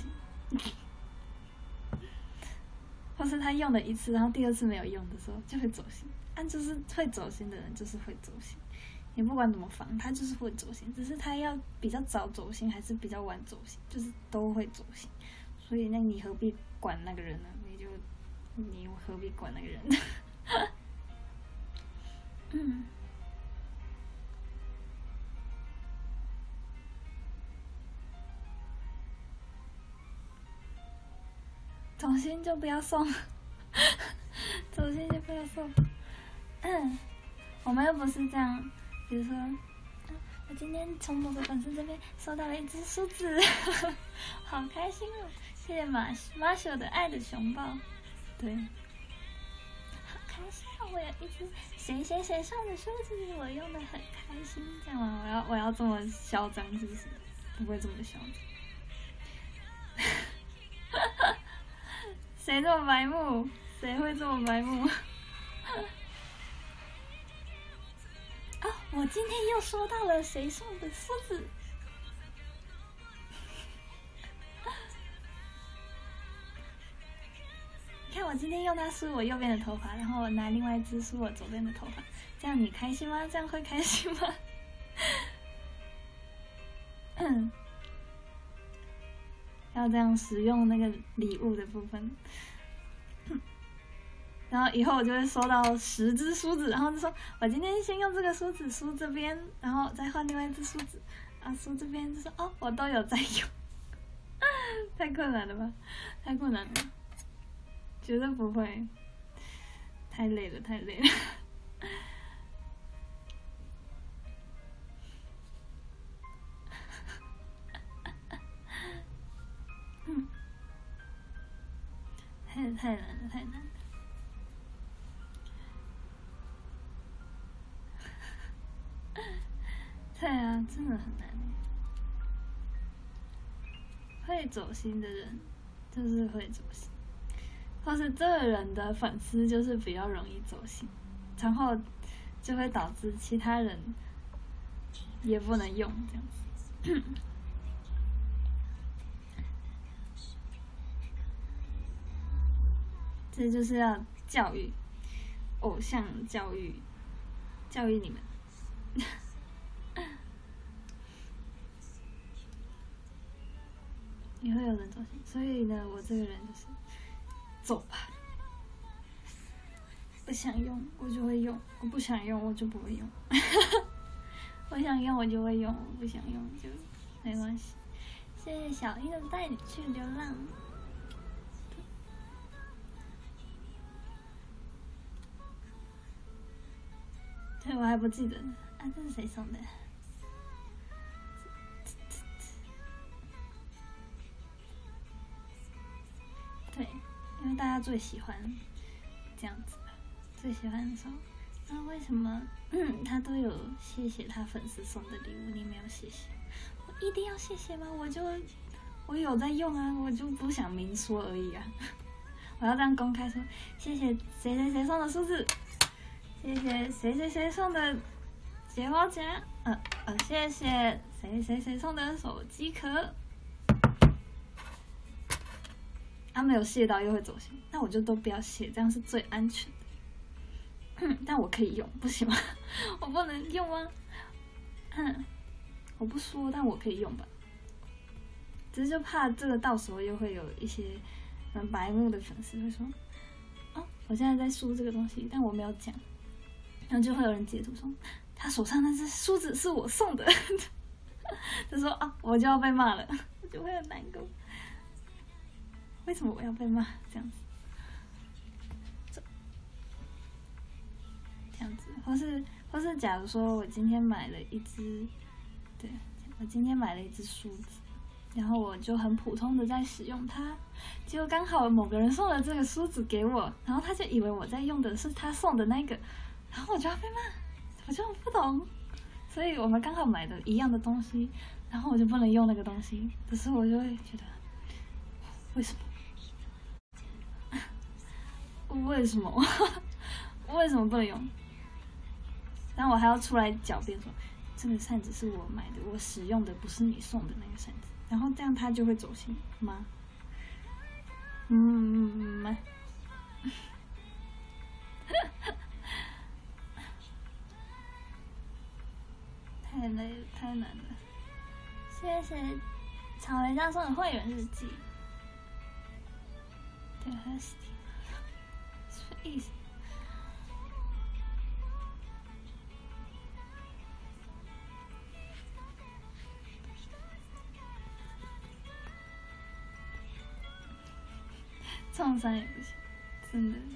或是他用了一次，然后第二次没有用的时候就会走心。就是会走心的人就是会走心，你不管怎么防，他就是会走心。只是他要比较早走心，还是比较晚走心，就是都会走心。所以那你何必管那个人呢？你何必管那个人呢？走心就不要送，走心就不要送。我们又不是这样，比如说，我今天从某个粉丝这边收到了一只梳子，好开心哦！谢谢马修的爱的熊抱，对，好开心哦！我有一只谁送的梳子，我用的很开心，这样吗？我要这么嚣张是不是？不会这么嚣张。谁这么白目？谁会这么白目？啊！我今天又收到了谁送的梳子？你看，我今天用它梳我右边的头发，然后我拿另外一只梳我左边的头发，这样你开心吗？这样会开心吗？要这样使用那个礼物的部分。然后以后我就会收到10只梳子，然后就说我今天先用这个梳子梳这边，然后再换另外一只梳子，梳这边就说哦，我都有在用。太困难了吧？太困难了，绝对不会。太累了，太累了。太难了，太难了。对啊，真的很难。会走心的人就是会走心，或是这个人的粉丝就是比较容易走心，然后就会导致其他人也不能用这样子。这就是要教育，偶像教育你们。也会有人走心，所以呢，我这个人就是走吧，不想用我就会用，我不想用我就不会用。我想用我就会用，我不想用就没关系。谢谢小英的带你去流浪。 我还不记得啊，这是谁送的？对，因为大家最喜欢这样子，最喜欢说，那为什么他都有谢谢他粉丝送的礼物，你没有谢谢？我一定要谢谢吗？我有在用啊，我就不想明说而已啊。我要这样公开说，谢谢谁谁谁送的梳子，谢谢谁谁谁送的睫毛夹，谢谢谁谁谁送的手机壳。他没有谢到又会走心，那我就都不要谢，这样是最安全的。但我可以用，不行吗？我不能用吗？我不说，但我可以用吧。只是就怕这个到时候又会有一些白目的粉丝会说，我现在在梳这个东西，但我没有讲，然后就会有人截图说，他手上那只梳子是我送的，就说我就要被骂了，我就会很难过。为什么我要被骂？这样子，这样子，或是，假如说我今天买了一只，对，我今天买了一只梳子，然后我就很普通的在使用它，结果刚好某个人送了这个梳子给我，然后他就以为我在用的是他送的那个，然后我就要被骂，我就不懂，所以我们刚好买的一样的东西，然后我就不能用那个东西，可是我就会觉得，为什么？为什么？为什么不能用？然后我还要出来狡辩说，这个扇子是我买的，我使用的不是你送的那个扇子。然后这样他就会走心吗？太累了，太难了。谢谢草莓酱送的会员日记。对，还有什么意思？创伤也不行，真的。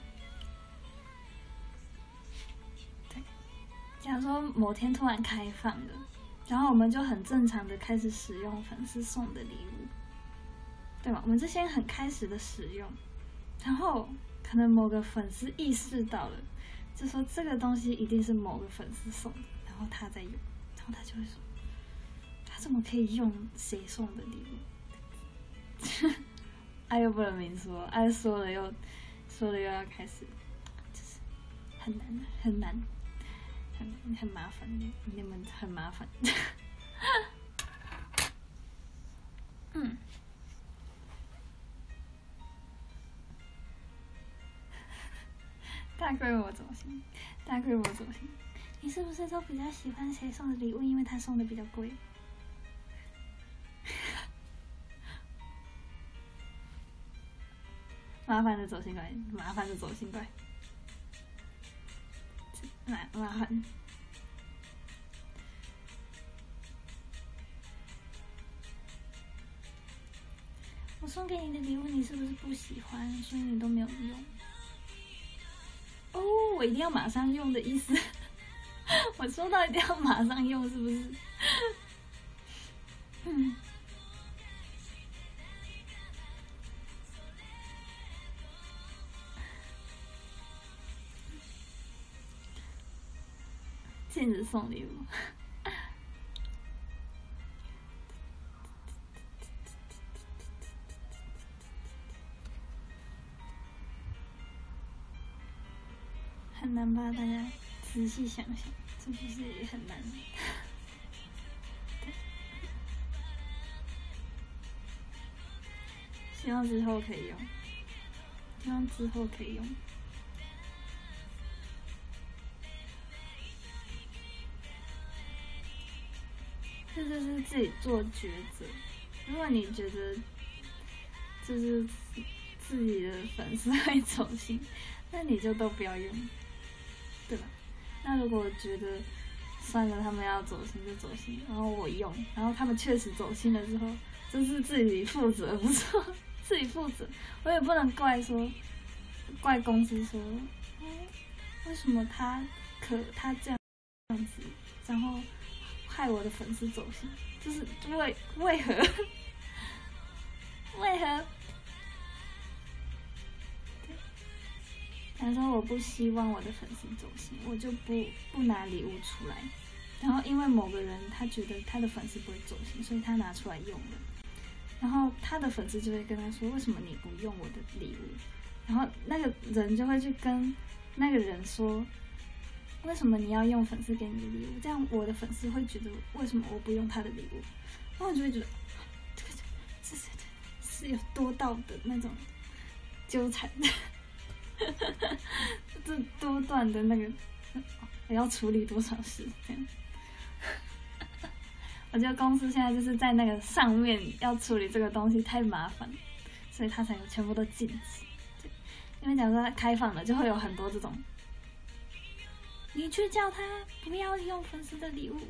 对，假如说某天突然开放了，然后我们就很正常的开始使用粉丝送的礼物，对吧？我们这些很开始的使用，然后可能某个粉丝意识到了，就说这个东西一定是某个粉丝送的，然后他在用，然后他就会说，他怎么可以用谁送的礼物？又不能明说，说了又要开始，就是很难很麻烦，你们很麻烦。大规模走心，你是不是都比较喜欢谁送的礼物？因为他送的比较贵。麻烦的走心怪，麻烦。我送给你的礼物，你是不是不喜欢？所以你都没有用。我一定要马上用的意思。我说到一定要马上用，是不是？禁止送礼物。很难吧？大家仔细想想，是不是也很难？希望之后可以用。这就是自己做抉择。如果你觉得就是自己的粉丝会走心，那你就都不要用，对吧？那如果觉得算了，他们要走心就走心，然后我用，然后他们确实走心了之后，就是自己负责，不是自己负责。我也不能怪公司说，为什么他这样。 子，然后害我的粉丝走心，就是为何？为何？他说我不希望我的粉丝走心，我就不拿礼物出来。然后因为某个人他觉得他的粉丝不会走心，所以他拿出来用了。然后他的粉丝就会跟他说：“为什么你不用我的礼物？”然后那个人就会去跟那个人说：“为什么你要用粉丝给你的礼物？这样我的粉丝会觉得为什么我不用他的礼物？”然后我就会觉得，这是有多道的那种纠缠的。这多段的那个，我要处理多少事？这样，我觉得公司现在就是在那个上面要处理这个东西太麻烦，所以他才全部都禁止。因为假如说他开放了，就会有很多这种，你去叫他不要用粉丝的礼物，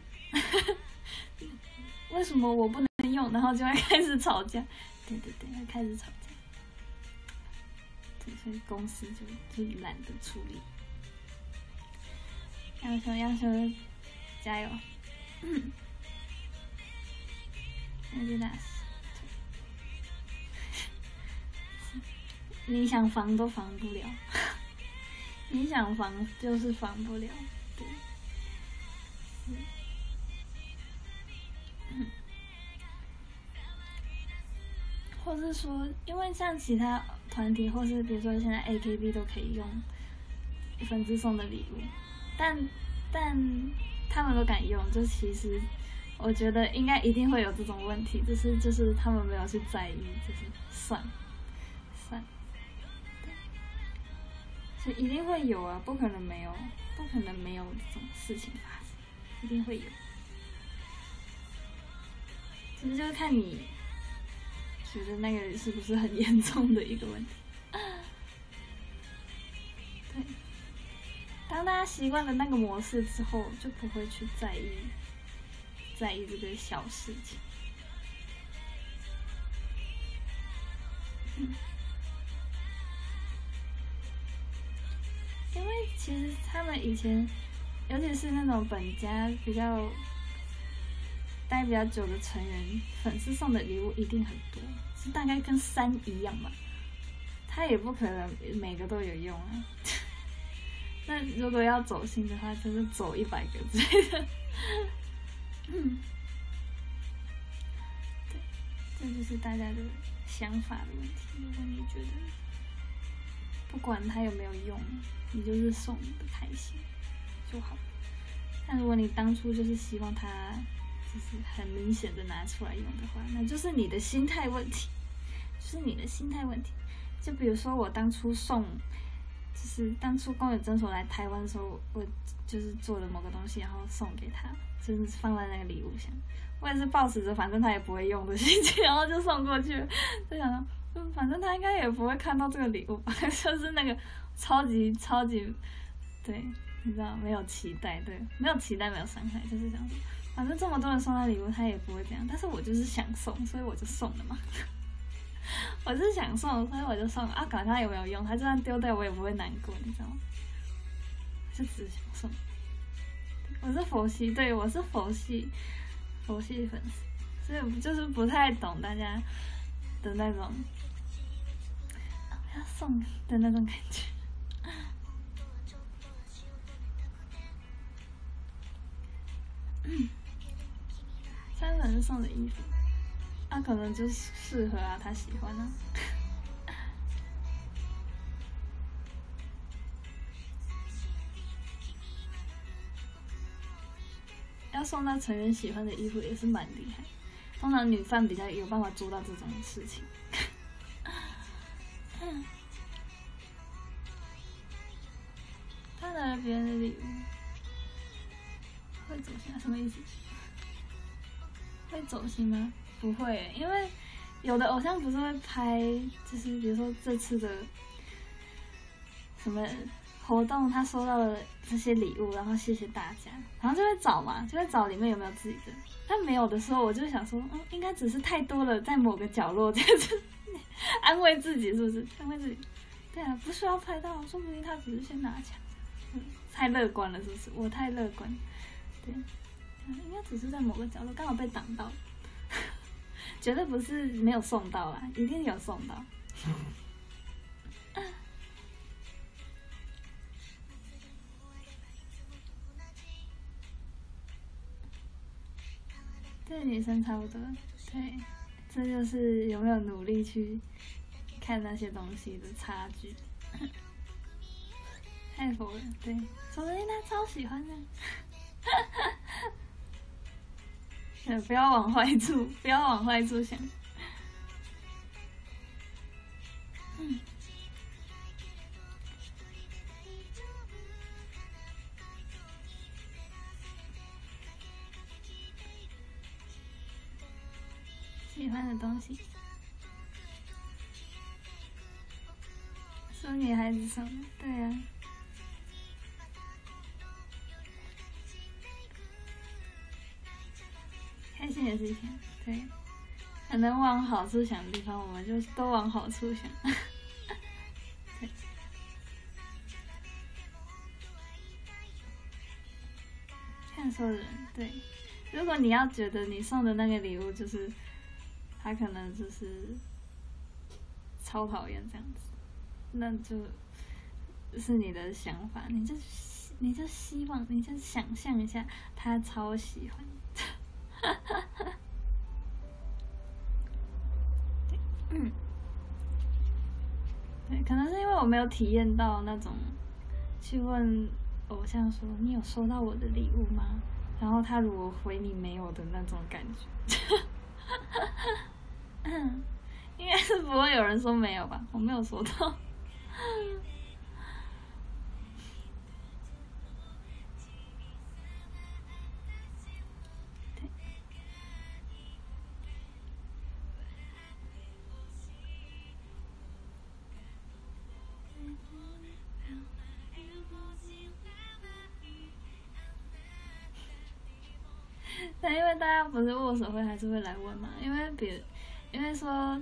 为什么我不能用？然后就会开始吵架。对，会开始吵架。所以公司就懒得处理。要说加油！那就那是，你想防都防不了，你想防就是防不了，对，或是说，因为像其他团体，或是比如说现在 AKB 都可以用粉丝送的礼物，但他们都敢用，就其实我觉得应该一定会有这种问题，就是他们没有去在意，就是算，对，所以一定会有啊，不可能没有这种事情发生，一定会有，其实就是看你觉得那个是不是很严重的一个问题。对，当大家习惯了那个模式之后，就不会去在意这个小事情。因为其实他们以前，尤其是那种本家比较待比较久的成员，粉丝送的礼物一定很多，是大概跟山一样吧。他也不可能每个都有用啊。那如果要走心的话，就是走100个之类的。对，这就是大家的想法的问题。如果你觉得不管他有没有用，你就是送的开心就好。但如果你当初就是希望他就是很明显的拿出来用的话，那就是你的心态问题，就比如说我当初就是当初宫野真守来台湾的时候，我就是做了某个东西，然后送给他，就是放在那个礼物箱。我也是抱持着反正他也不会用的心情，然后就送过去，就想说，反正他应该也不会看到这个礼物吧，就是那个超级，对，你知道没有期待，对，没有期待，没有伤害，就是想说，反正这么多人送他礼物，他也不会这样，但是我就是想送，所以我就送了嘛。我是想送，所以我就送啊。管他有没有用，他就算丢掉我也不会难过，你知道吗？就只是想送。我是佛系，对，我是佛系粉丝，所以我就是不太懂大家的那种要送的那种感觉。三粉是送的衣服。他可能就适合啊，他喜欢啊。要送到成员喜欢的衣服也是蛮厉害，通常女fan比较有办法做到这种事情。他拿了别人的礼物，会走心？什么意思？会走心吗？不会，因为有的偶像不是会拍，就是比如说这次的什么活动，他收到了这些礼物，然后谢谢大家，然后就会找嘛，就会找里面有没有自己的。但没有的时候，我就想说，应该只是太多了，在某个角落这样子安慰自己，是不是？安慰自己，对啊，不需要拍到，说不定他只是先拿起来。 太乐观了，是不是？我太乐观，对，应该只是在某个角落刚好被挡到，绝对不是没有送到啦，一定有送到。对女生差不多，对，这就是有没有努力去看那些东西的差距。太佛了，对，说不定他超喜欢的。不要往坏处，不要往坏处想。喜欢的东西，是女孩子送的，对啊。开心的事情，对，可能往好处想的地方，我们就都往好处想。对。看错人，对。如果你要觉得你送的那个礼物就是，他可能就是超讨厌这样子，那就是你的想法，你就希望，你就想象一下，他超喜欢。对，可能是因为我没有体验到那种去问偶像说你有收到我的礼物吗？然后他如果回你没有的那种感觉。应该是不会有人说没有吧？我没有收到。但因为大家不是握手会，还是会来问嘛？因为说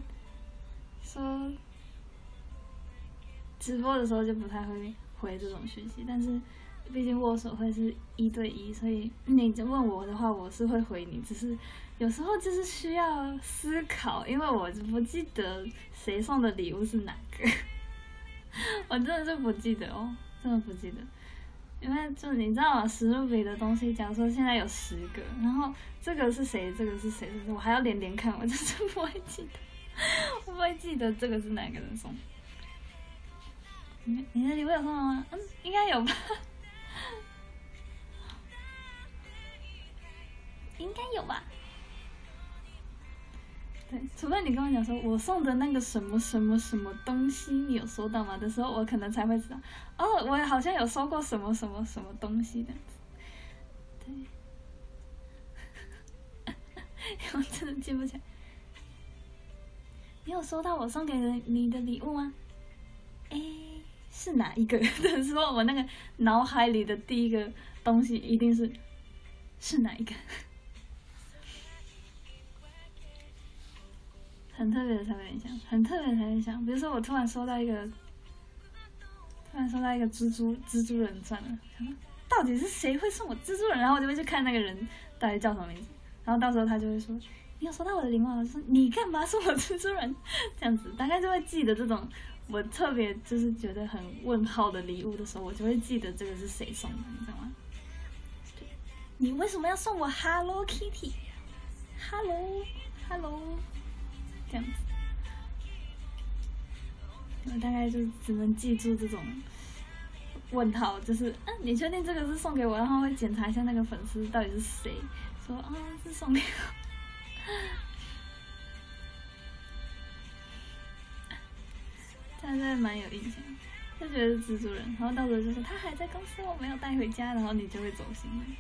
直播的时候就不太会回这种讯息，但是毕竟握手会是1对1，所以你问我的话，我是会回你，只是有时候就是需要思考，因为我不记得谁送的礼物是哪个，我真的是不记得哦，真的不记得。因为就你知道吗？史努比的东西，假如说现在有10个，然后这个是谁，这个是谁，我还要连看，我就是不会记得，我不会记得这个是哪个人送。你的礼物有送吗？应该有吧，应该有吧。对，除非你跟我讲说我送的那个什么什么什么东西你有收到吗的时候，我可能才会知道。哦，我好像有收过什么什么什么东西这样子。对，我真的记不起来。你有收到我送给你的礼物吗？是哪一个的时候，我那个脑海里的第一个东西一定是哪一个？很特别的才会印象，很特别的才会印象。比如说，我突然收到一个蜘蛛人算了，到底是谁会送我蜘蛛人？然后我就会去看那个人到底叫什么名字，然后到时候他就会说：“你有收到我的礼物吗？”我就说：“你干嘛送我蜘蛛人？”这样子大概就会记得这种我特别就是觉得很问号的礼物的时候，我就会记得这个是谁送的，你知道吗？你为什么要送我 Hello Kitty？Hello，这样子，我大概就只能记住这种问号，就是你确定这个是送给我？然后会检查一下那个粉丝到底是谁，说是送给我。这样真的蛮有印象，就觉得是蜘蛛人，然后到时候就说他还在公司，我没有带回家，然后你就会走心了。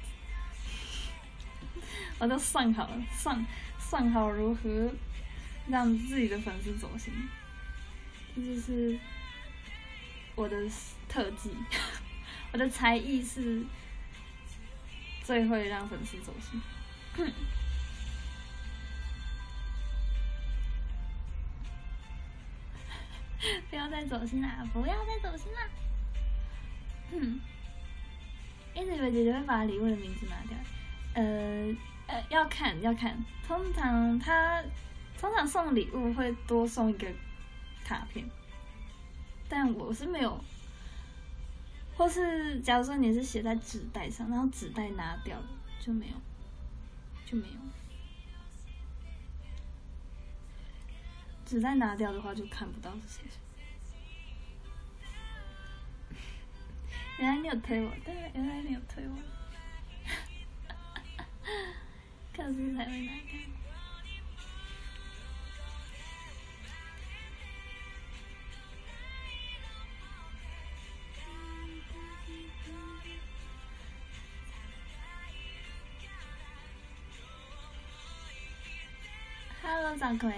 我都算好了，算好如何让自己的粉丝走心，这就是我的特技，我的才艺是最会让粉丝走心。不要再走心啦！不要再走心啦！ 一直以为姐姐会把礼物的名字拿掉，要看，通常送礼物会多送一个卡片，但我是没有，或是假如说你是写在纸袋上，然后纸袋拿掉了就没有。纸袋拿掉的话就看不到是谁。原来你有推我，对，原来你有推我，可是才会拿掉。Hello， 掌柜。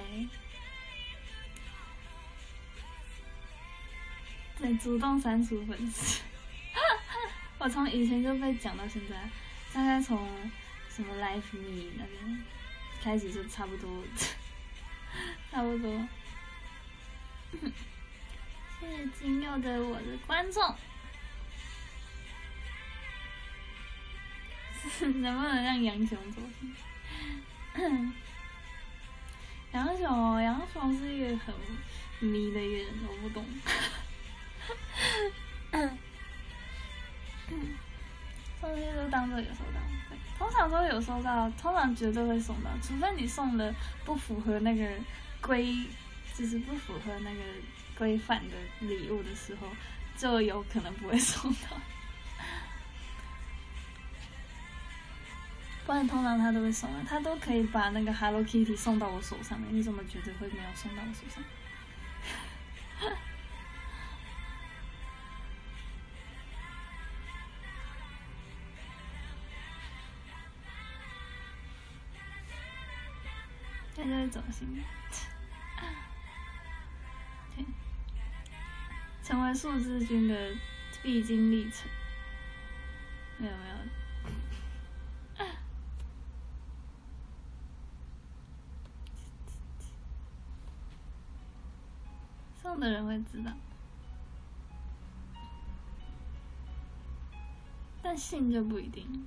对，主动删除粉丝。我从以前就被讲到现在，大概从什么 Live Me 那边开始就差不多。谢谢金佑的我的观众。能不能让杨雄走心？杨雄是一个很迷的一个人，我不懂。送这些都当做有收到，对，通常都有收到，通常绝对会送到，除非你送的不符合那个就是不符合那个规范的礼物的时候，就有可能不会送到。不然通常他都会送的，他都可以把那个 Hello Kitty 送到我手上面，你怎么觉得会没有送到我手上？这就是走心。对，成为数字君的必经历程。没有。送的人会知道，但信就不一定。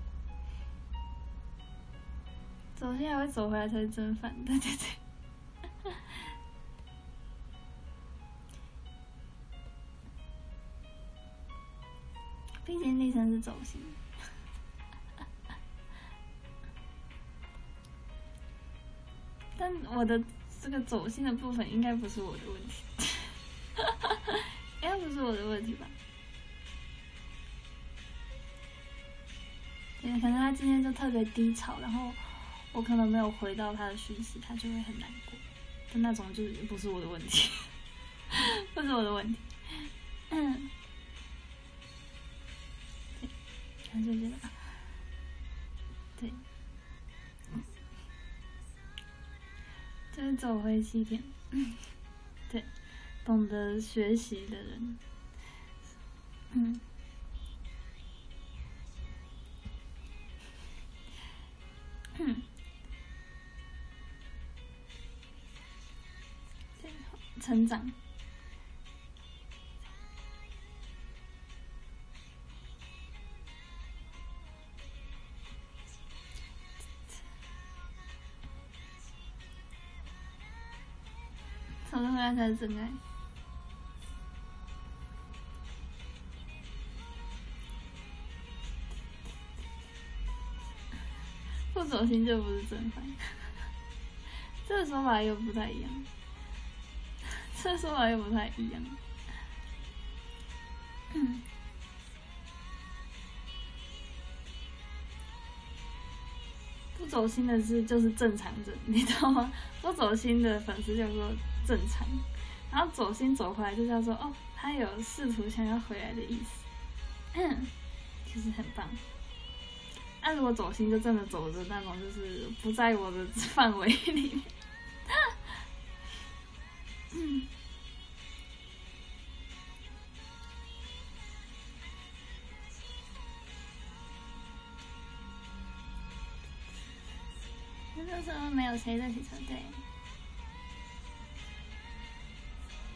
走心还会走回来才是真烦，对。毕竟历程是走心。但我的这个走心的部分应该不是我的问题，应该不是我的问题吧？对，可能他今天就特别低潮，然后我可能没有回到他的讯息，他就会很难过，但那种就不是我的问题，不是我的问题。对，他就觉得对。就是走回起点，对，懂得学习的人，对，成长。走得回来才是真爱。不走心就不是真爱，这个说法又不太一样。不走心的就是正常人，你知道吗？不走心的粉丝叫做正常，然后走心走回来就叫做哦，他有试图想要回来的意思，其实很棒。如果走心就真的走的那种，就是不在我的范围里面。那时候没有谁在起床，对。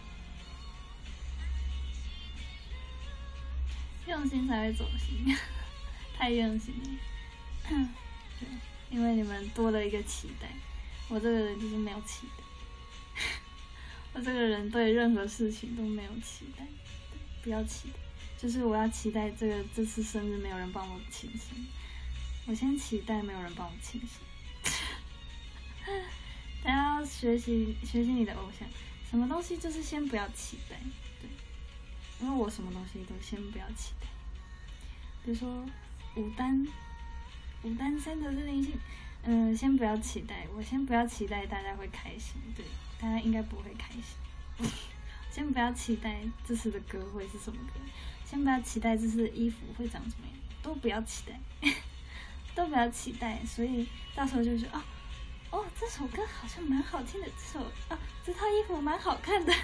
用心才会走心。 太用心了。对，因为你们多了一个期待，我这个人就是没有期待。我这个人对任何事情都没有期待，不要期待。就是我要期待这次生日没有人帮我庆生，我先期待没有人帮我庆生。大家要学习你的偶像，什么东西就是先不要期待，对，因为我什么东西都先不要期待。比如说武丹三德是灵性，先不要期待，我先不要期待大家会开心，对，大家应该不会开心。先不要期待这次的歌会是什么歌，先不要期待这次的衣服会长怎么样，都不要期待，都不要期待，所以到时候就觉得哦，这首歌好像蛮好听的，这套衣服蛮好看的。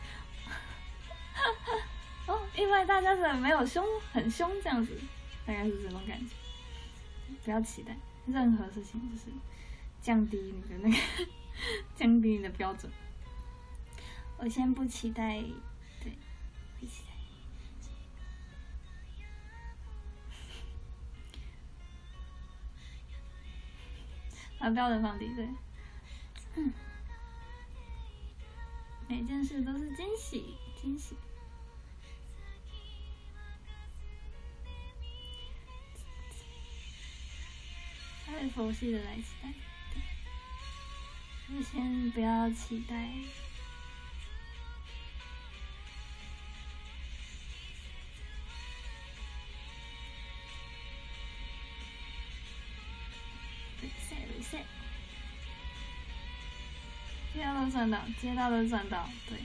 因为大家怎么没有很凶这样子，大概是这种感觉。不要期待任何事情，就是降低你的降低你的标准。我先不期待，对，不期待。把标准放低，对。每件事都是惊喜，惊喜。太佛系的来期待，对，就先不要期待。reset，接到都赚到，接到都赚到，对。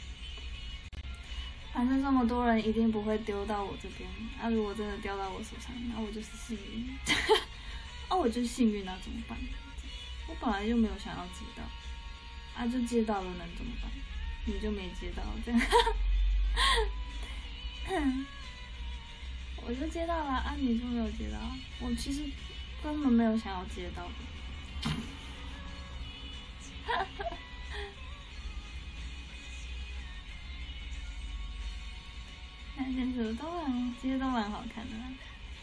反正这么多人一定不会丢到我这边，如果真的掉到我手上，那我就是幸运。我就是幸运，那怎么办？我本来就没有想要接到，就接到了，能怎么办？你就没接到，这样。我就接到了，你就没有接到。我其实根本没有想要接到的。那件事其实都蛮好看的啦。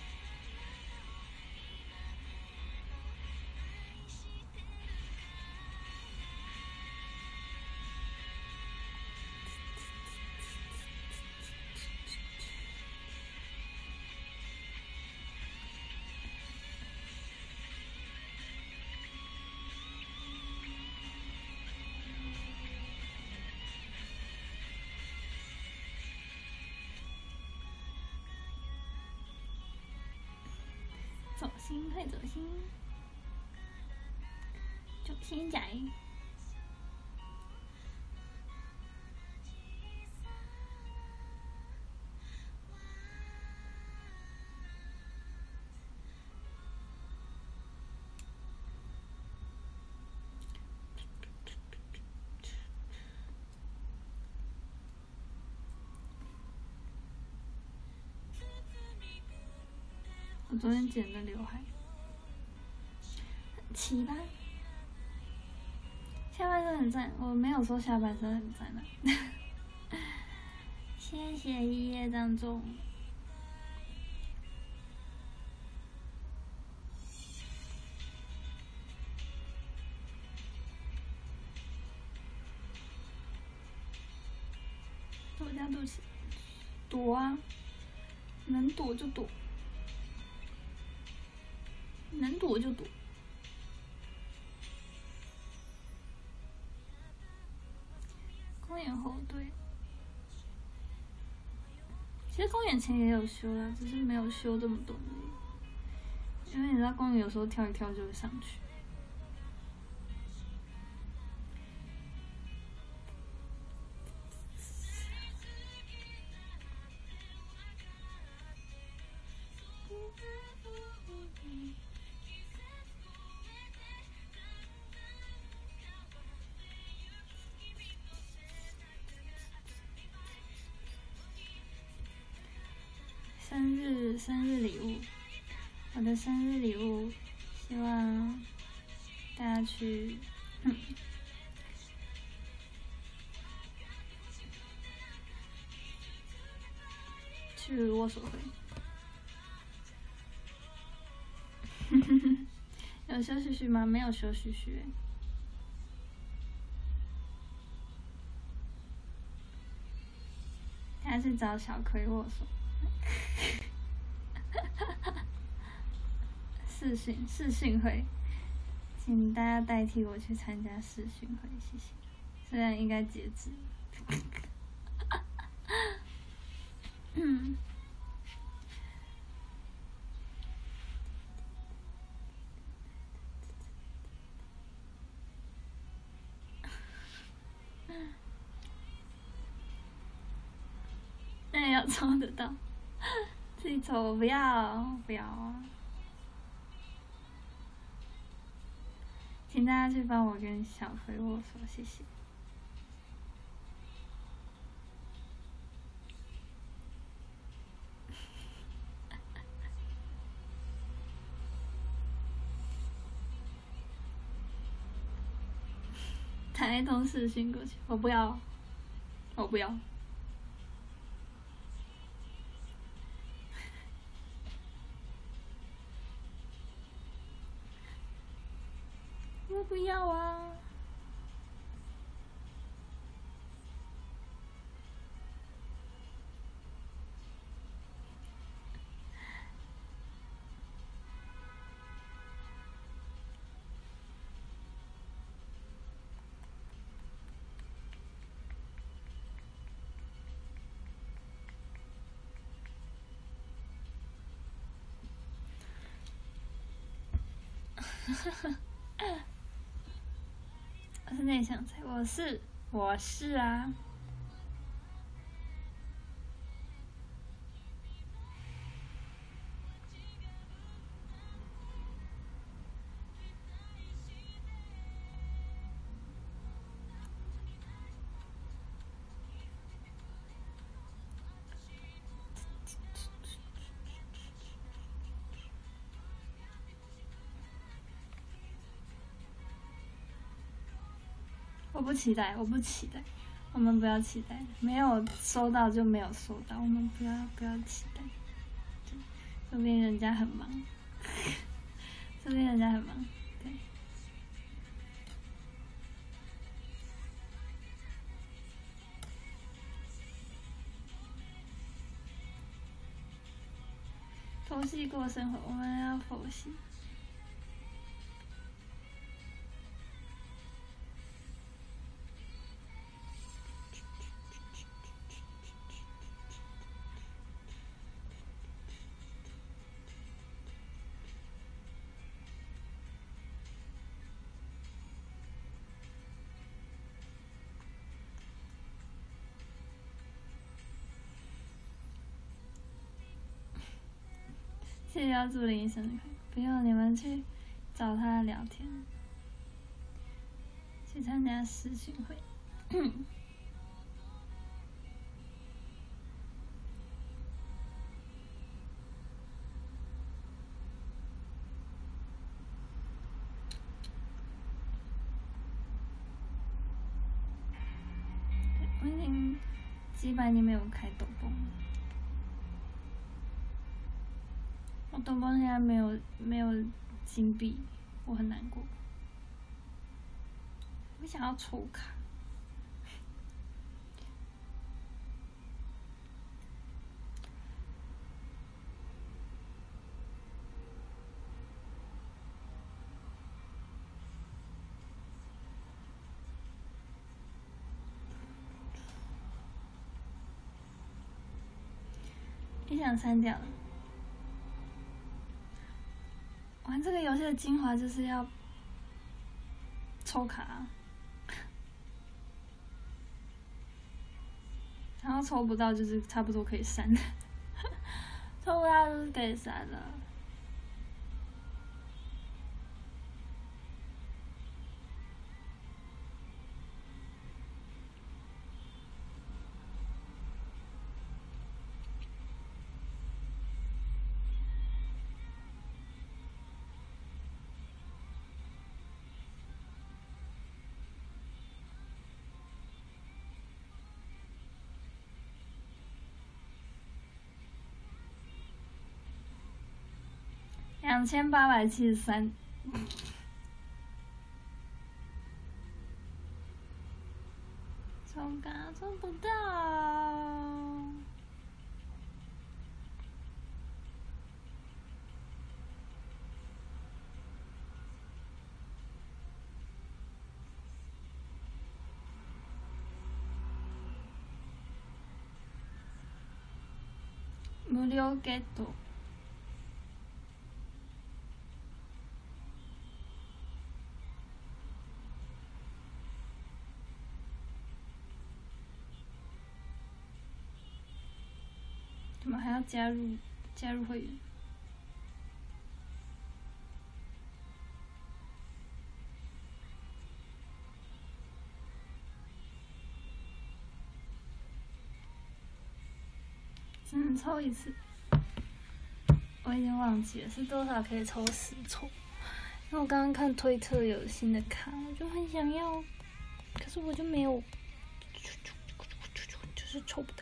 走心会走心，走心仔。我昨天剪的刘海，7吧。下半身很赞，我没有说下半身很赞啊。谢谢一夜当中。躲家肚脐，躲啊，能躲就躲。能躲就躲。公演后对，其实公演前也有修啦，只是没有修这么多而已。因为你知道公演有时候跳一跳就会上去。生日礼物，我的生日礼物，希望大家去，去握手会， 有休嘘嘘吗？没有休嘘嘘。他去找小葵握手。视讯会，请大家代替我去参加视讯会，谢谢。虽然应该截止。那也要抽得到，自己抽我不要啊！请大家去帮我跟小葵握手，谢谢。打一通视讯过去，我不要。我不要啊！我是内向菜，我是啊。我不期待，我们不要期待，没有收到就没有收到，我们不要期待，说不定人家很忙，说不定人家很忙，对。佛系过生活，我们要佛系。谢谢要祝林生日快乐，不用你们去找他聊天，去参加视讯会。我已经几百年没有开抖蹦了。我抖蹦现在没有金币，我很难过。我想要抽卡。你想删掉了？玩这个游戏的精华就是要抽卡啊，然后抽不到就是差不多可以删，抽不到就是可以删了。2873 抽卡抽不到。無料ゲット。怎么还要加入会员？只能抽一次，我已经忘记了是多少可以抽10抽。因为我刚刚看推特有新的卡，我就很想要，可是我就没有，就是抽不到。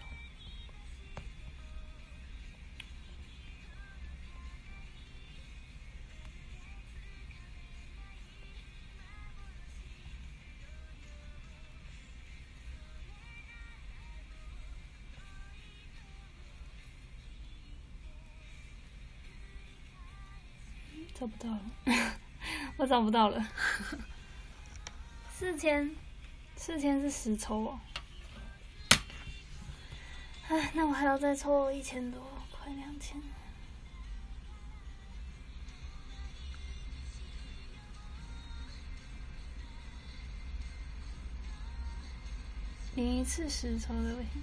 找不到了，我找不到了。4000是10抽哦。唉，那我还要再抽1000多，快2000。连一次10抽都不行。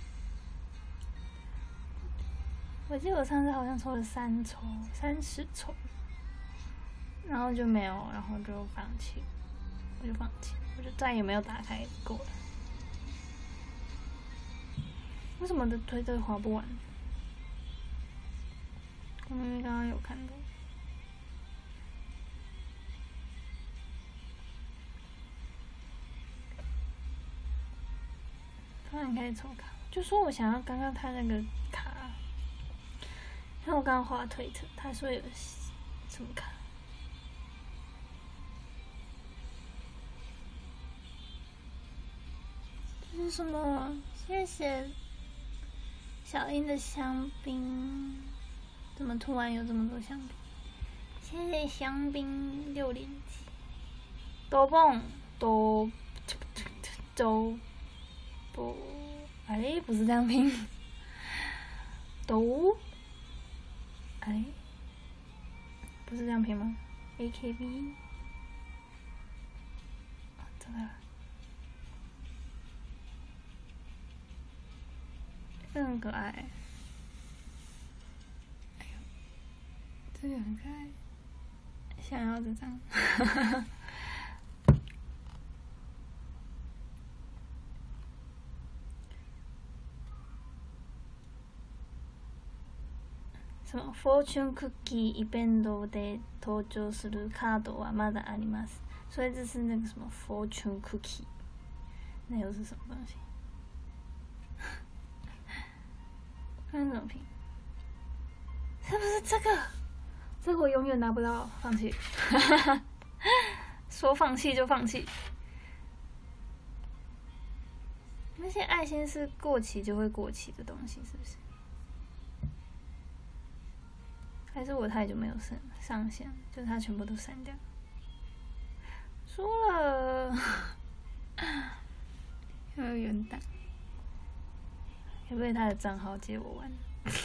我记得我上次好像抽了30抽。然后就没有，然后就放弃，我就再也没有打开过了。为什么的推特滑不完？我明明刚刚有看到。突然可以抽卡，就说我想要刚刚他那个卡，因为我刚刚滑推特，他说有什么卡。这是什么？谢谢小英的香槟，怎么突然有这么多香槟？谢谢香槟6连击，多蹦多不，哎，不是这样拼，都，哎，不是这样拼吗 ？AKB， 这个。这很可爱，哎呦，这个很可爱，想要这张，什么 Fortune Cookie イベントで登場するカードはまだあります。所以这是那个什么 Fortune Cookie， 那又是什么东西？看怎么拼？是不是这个？这个我永远拿不到，放弃。说放弃就放弃。那些爱心是过期就会过期的东西，是不是？还是我太久没有上线，就是它全部都删掉。输了，有没有元旦？可不可以他的账号借我玩？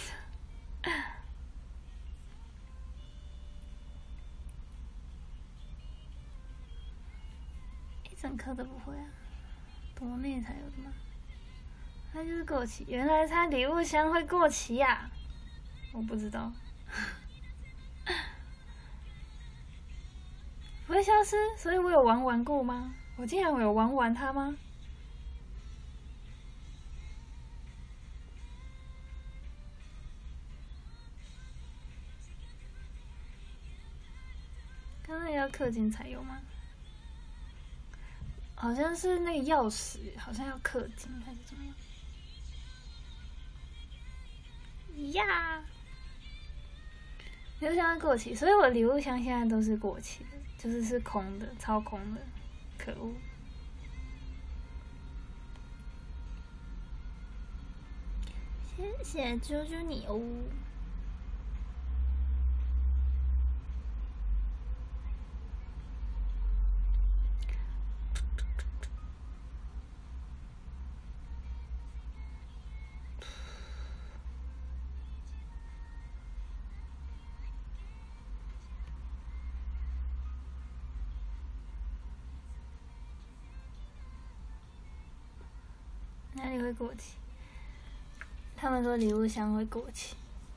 一整颗都不会啊，多内才有的吗？它就是过期，原来它礼物箱会过期呀、啊！我不知道，不会消失，所以我有玩过吗？我竟然有玩它吗？刚刚要氪金才有吗？好像是那个钥匙，好像要氪金还是怎么样？呀！ 礼物箱会过期，所以我礼物箱现在都是过期的，就是空的，超空的，可恶。谢谢啾啾你哦。哪里会过期？他们说礼物箱会过期。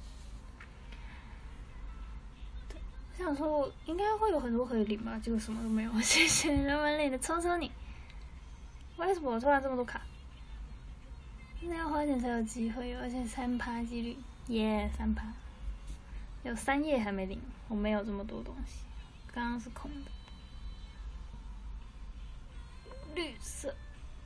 我想说应该会有很多可以领吧，结果什么都没有。谢谢人文类的抽抽你。为什么我突然这么多卡？那要花钱才有机会，而且3%几率，耶，3%。有3页还没领，我没有这么多东西，刚刚是空的。绿色。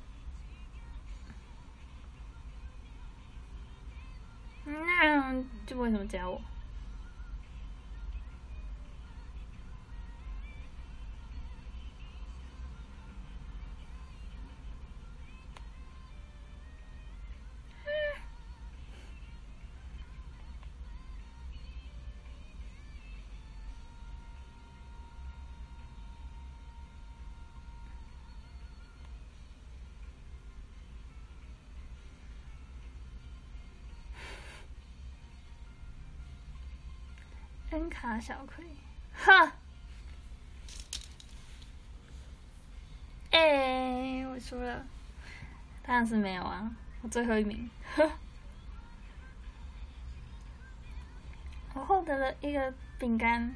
那就为什么加我？N 卡小亏，哈！我输了，当然是没有啊，我最后一名，我获得了一个饼干，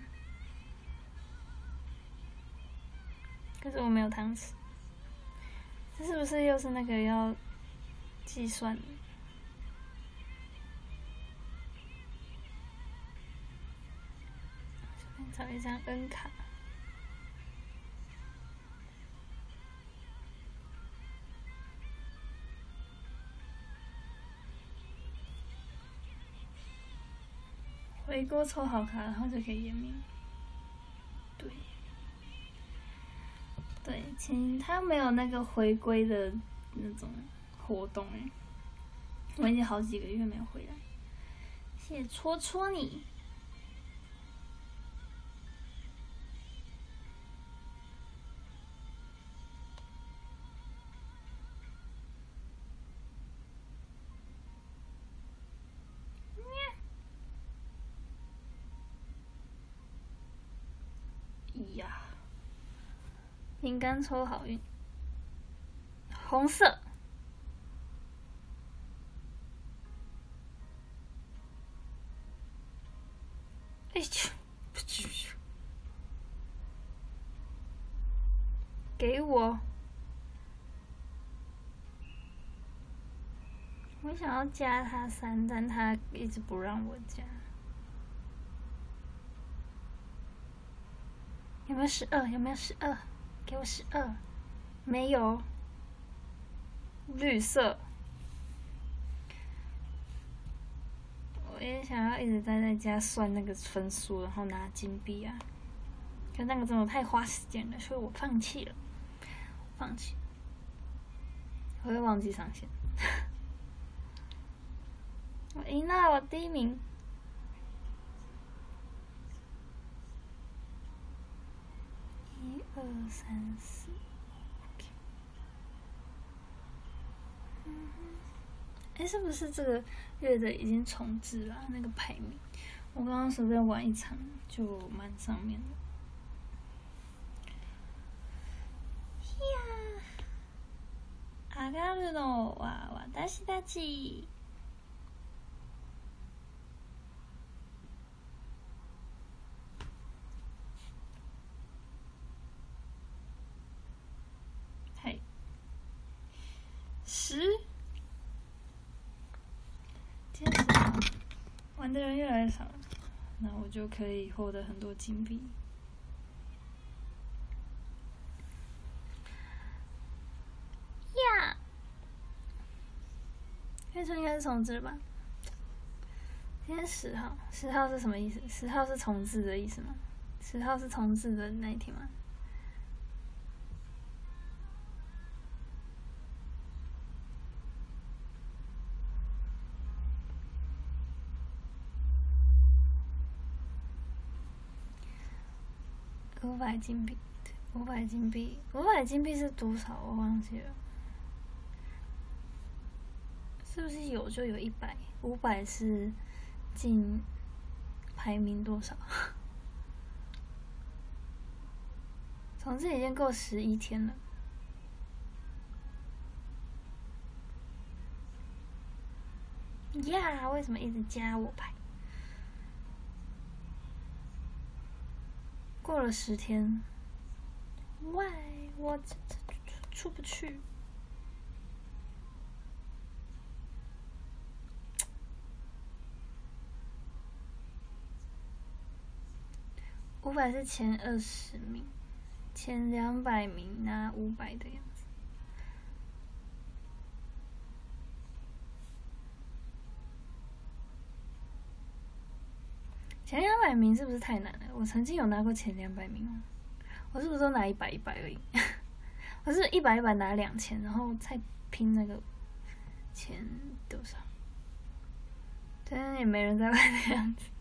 可是我没有汤匙，这是不是又是那个要计算的？找一张 N 卡，回锅抽好卡，然后就可以验明。对，请他没有那个回归的那种活动我已经好几个月没有回来。谢谢戳戳你。呀，饼干抽好运，红色。给我！我想要加他3，但他一直不让我加。有没有12？有没有12？给我12！没有。绿色。我也想要一直待在家算那个分数，然后拿金币啊。可那个真的太花时间了，所以我放弃了。放弃。我会忘记上线。我赢了，我第1名。1、2、3、4。是不是这个月的已经重置了那个排名？我刚刚随便玩一场就蛮上面的。上がるのは私たち。はい。10。接着玩的人越来越少了，那我就可以获得很多金币。呀！月初应该是重置吧？ 今天10号，10号是什么意思？10号是重置的意思吗？10号是重置的那一天吗？500金币，500金币，500金币是多少？我忘记了。是不是有就有100？500是进排名多少？从这已经够11天了。呀，为什么一直加我牌？过了10天 ，Why 我出不去？500是前20名，前200名拿500的样子。前200名是不是太难了？我曾经有拿过前200名哦，我是不是都拿100而已？我是100拿2000，然后再拼那个前多少？但是也没人在玩的样子。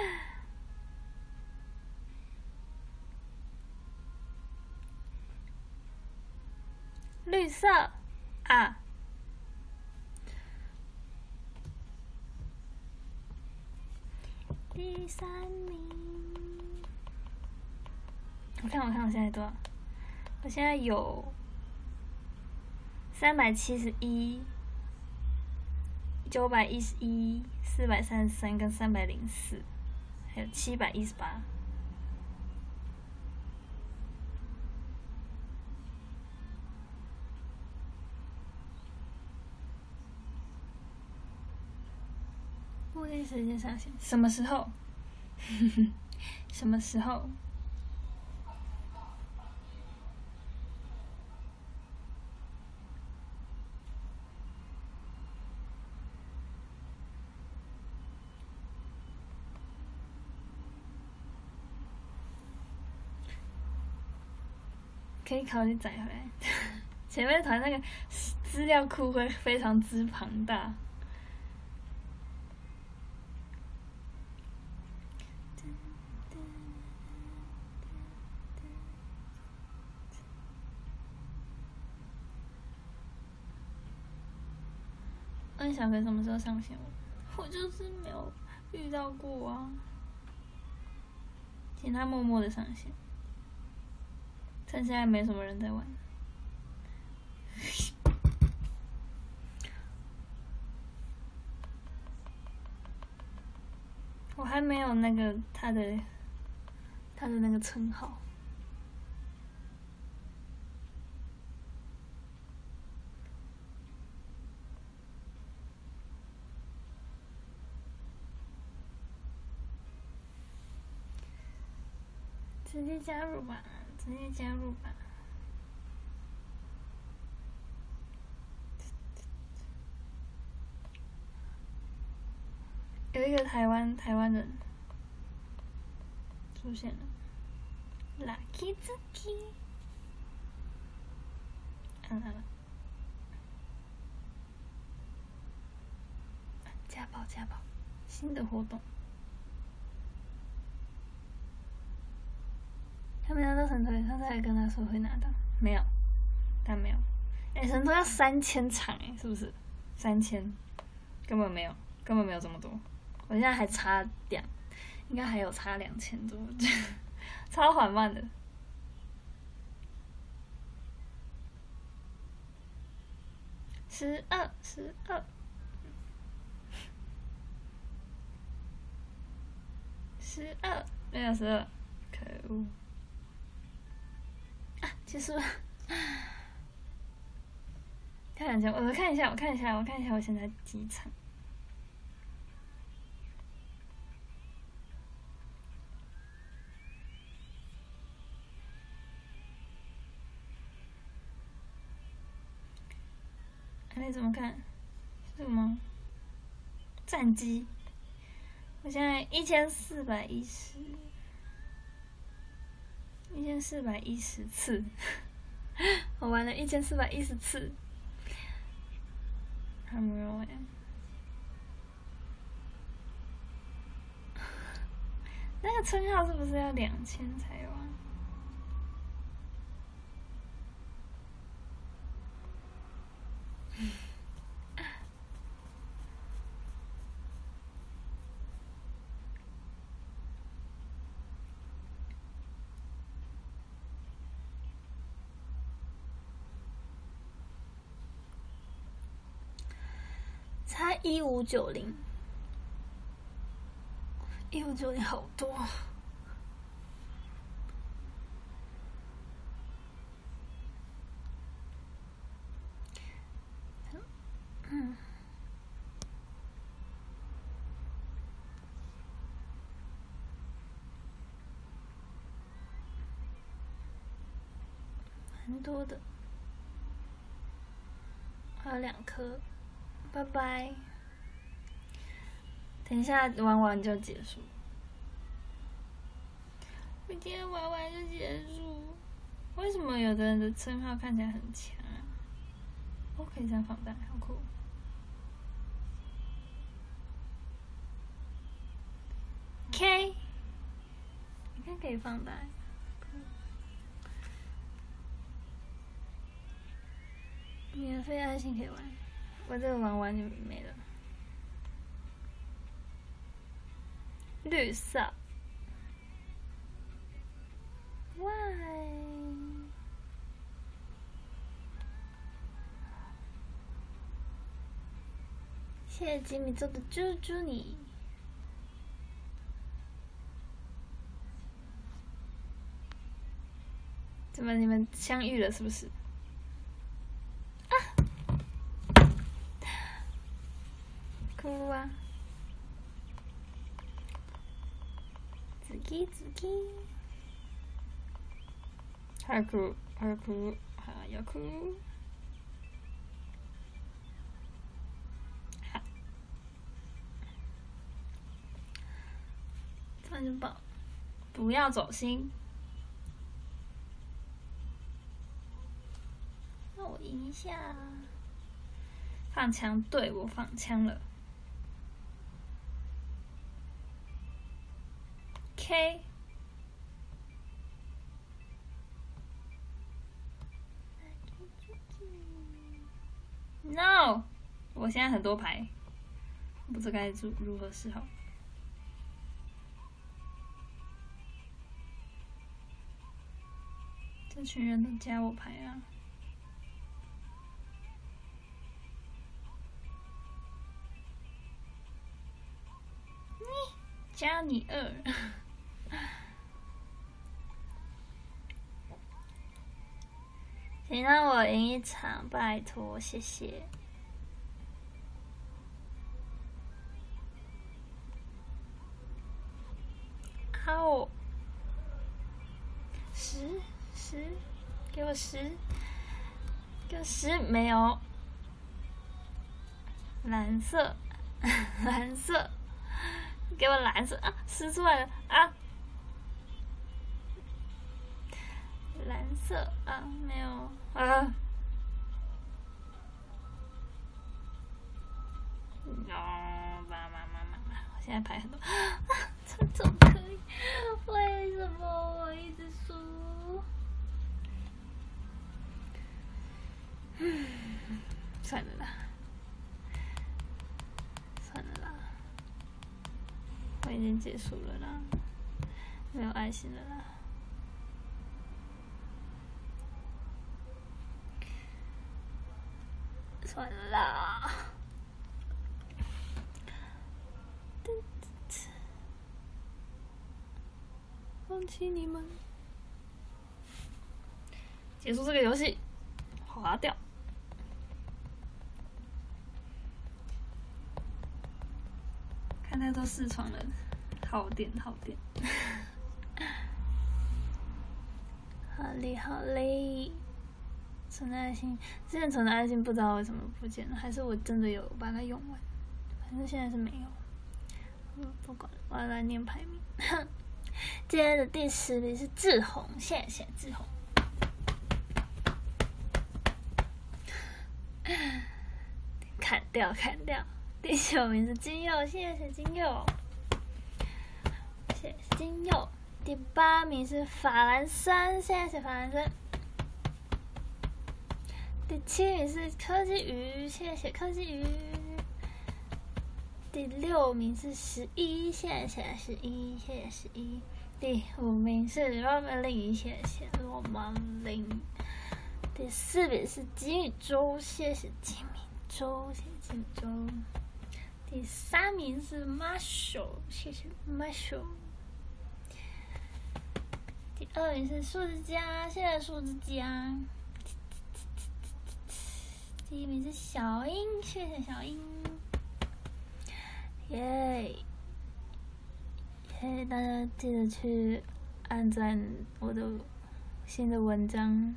绿色啊！第3名。我看我现在多少？我现在有371、911、433跟304，还有718。固定时间上线，什么时候？什么时候？可以考虑载回来。前面团那个资料库会非常之庞大。问小葵什么时候上线？我就是没有遇到过啊，请他默默的上线，趁现在没什么人在玩。我还没有那个他的那个称号。直接加入吧，直接加入吧。有一个台湾人出现了，Lucky Zuki，按了，加宝，新的活动。他没拿到神推，上次还跟他说会拿到，没有，但没有。神推要3000场是不是？3000，根本没有这么多。我现在还差应该还有差2000多，超缓慢的。12，没有12，可恶！啊，结束了。看两我看一下，我现在几场。哎，怎么看？是什么？战机我现在1410次，我玩了1410次，还没有哎。那个称号是不是要2000才有啊？差1590好多。蛮多的，还有2颗，拜拜。等一下玩完就结束。我今天玩完就结束。为什么有的人的称号看起来很强啊？我可以这样放大，好酷。K， 你看可以放大。免费爱心可以玩，我这个玩完就没了。绿色 ，Why？ 谢谢吉米做的猪猪你。怎么你们相遇了是不是？哭啊！自己，还哭，还要哭。好，放进宝，不要走心。那我赢一下。放枪，对，我放枪了。K。No， 我现在很多牌，不知该如何是好。这群人都加我牌啊！加你2。请让我赢一场，拜托，谢谢。好，10，给我10，给我10，没有。蓝色，蓝色，给我蓝色啊！10出来了啊！蓝色啊，没有啊。我现在牌很多，这怎么可以？为什么我一直输？算了啦，我已经结束了啦，没有爱心了啦。算了啦。放弃你们，结束这个游戏，划掉。看太多4床了，好点。好累。存的爱心，之前存的爱心不知道为什么不见了，还是我真的有把它用完，反正现在是没有。 不管了，我要来念排名。今天的第10名是志宏，谢谢志宏。砍掉。第9名是金佑，谢谢金佑。谢谢金佑。第8名是法兰山，谢谢法兰山。第7名是科技鱼，谢谢科技鱼。第6名是11，谢谢11，谢谢11。第5名是罗曼林，谢谢罗曼林。第4名是吉米周，谢谢吉米周，谢谢吉米周。第3名是 Marshall， 谢谢 Marshall。第2名是数字家，谢谢数字家。第1名是小英，谢谢小英。耶！大家记得去按赞我的新的文章。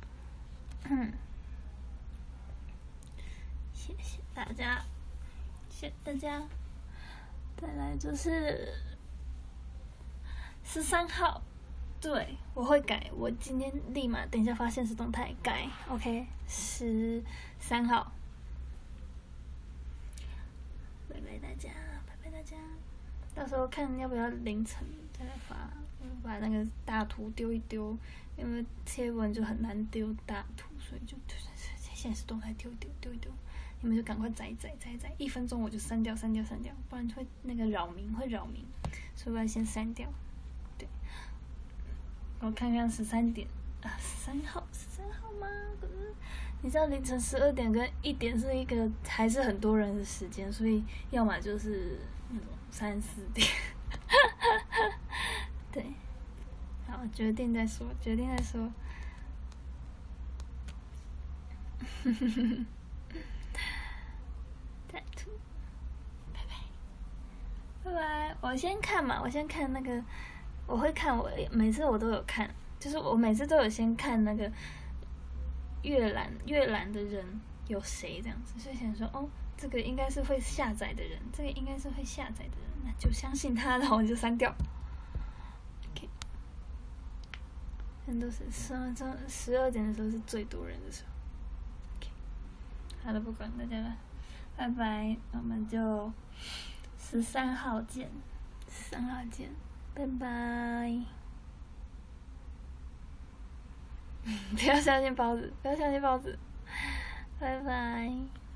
谢谢大家，谢谢大家。再来就是13号，对，我会改，我今天立马等一下发现实动态改 ，OK， 13号。拜拜大家，拜拜大家。到时候看要不要凌晨再发，把那个大图丢一丢，因为贴文就很难丢大图，所以就现实动态丢一丢，你们就赶快载，1分钟我就删掉，不然会那个扰民，所以我要先删掉。对，我看看13点啊，13号吗？可是你知道凌晨12点跟1点是一个还是很多人的时间，所以要么就是那种3、4点。对，好，决定再说。再图，拜拜。我先看那个，我会看，我每次我都有看，就是我每次都有先看那个阅览的人有谁这样子，所以想说哦，这个应该是会下载的人，那就相信他，然后我就删掉。OK， 都是12点的时候是最多人的时候。OK， 好了，不管大家了，拜拜，我们就13号见，拜拜。不要相信包子，拜拜。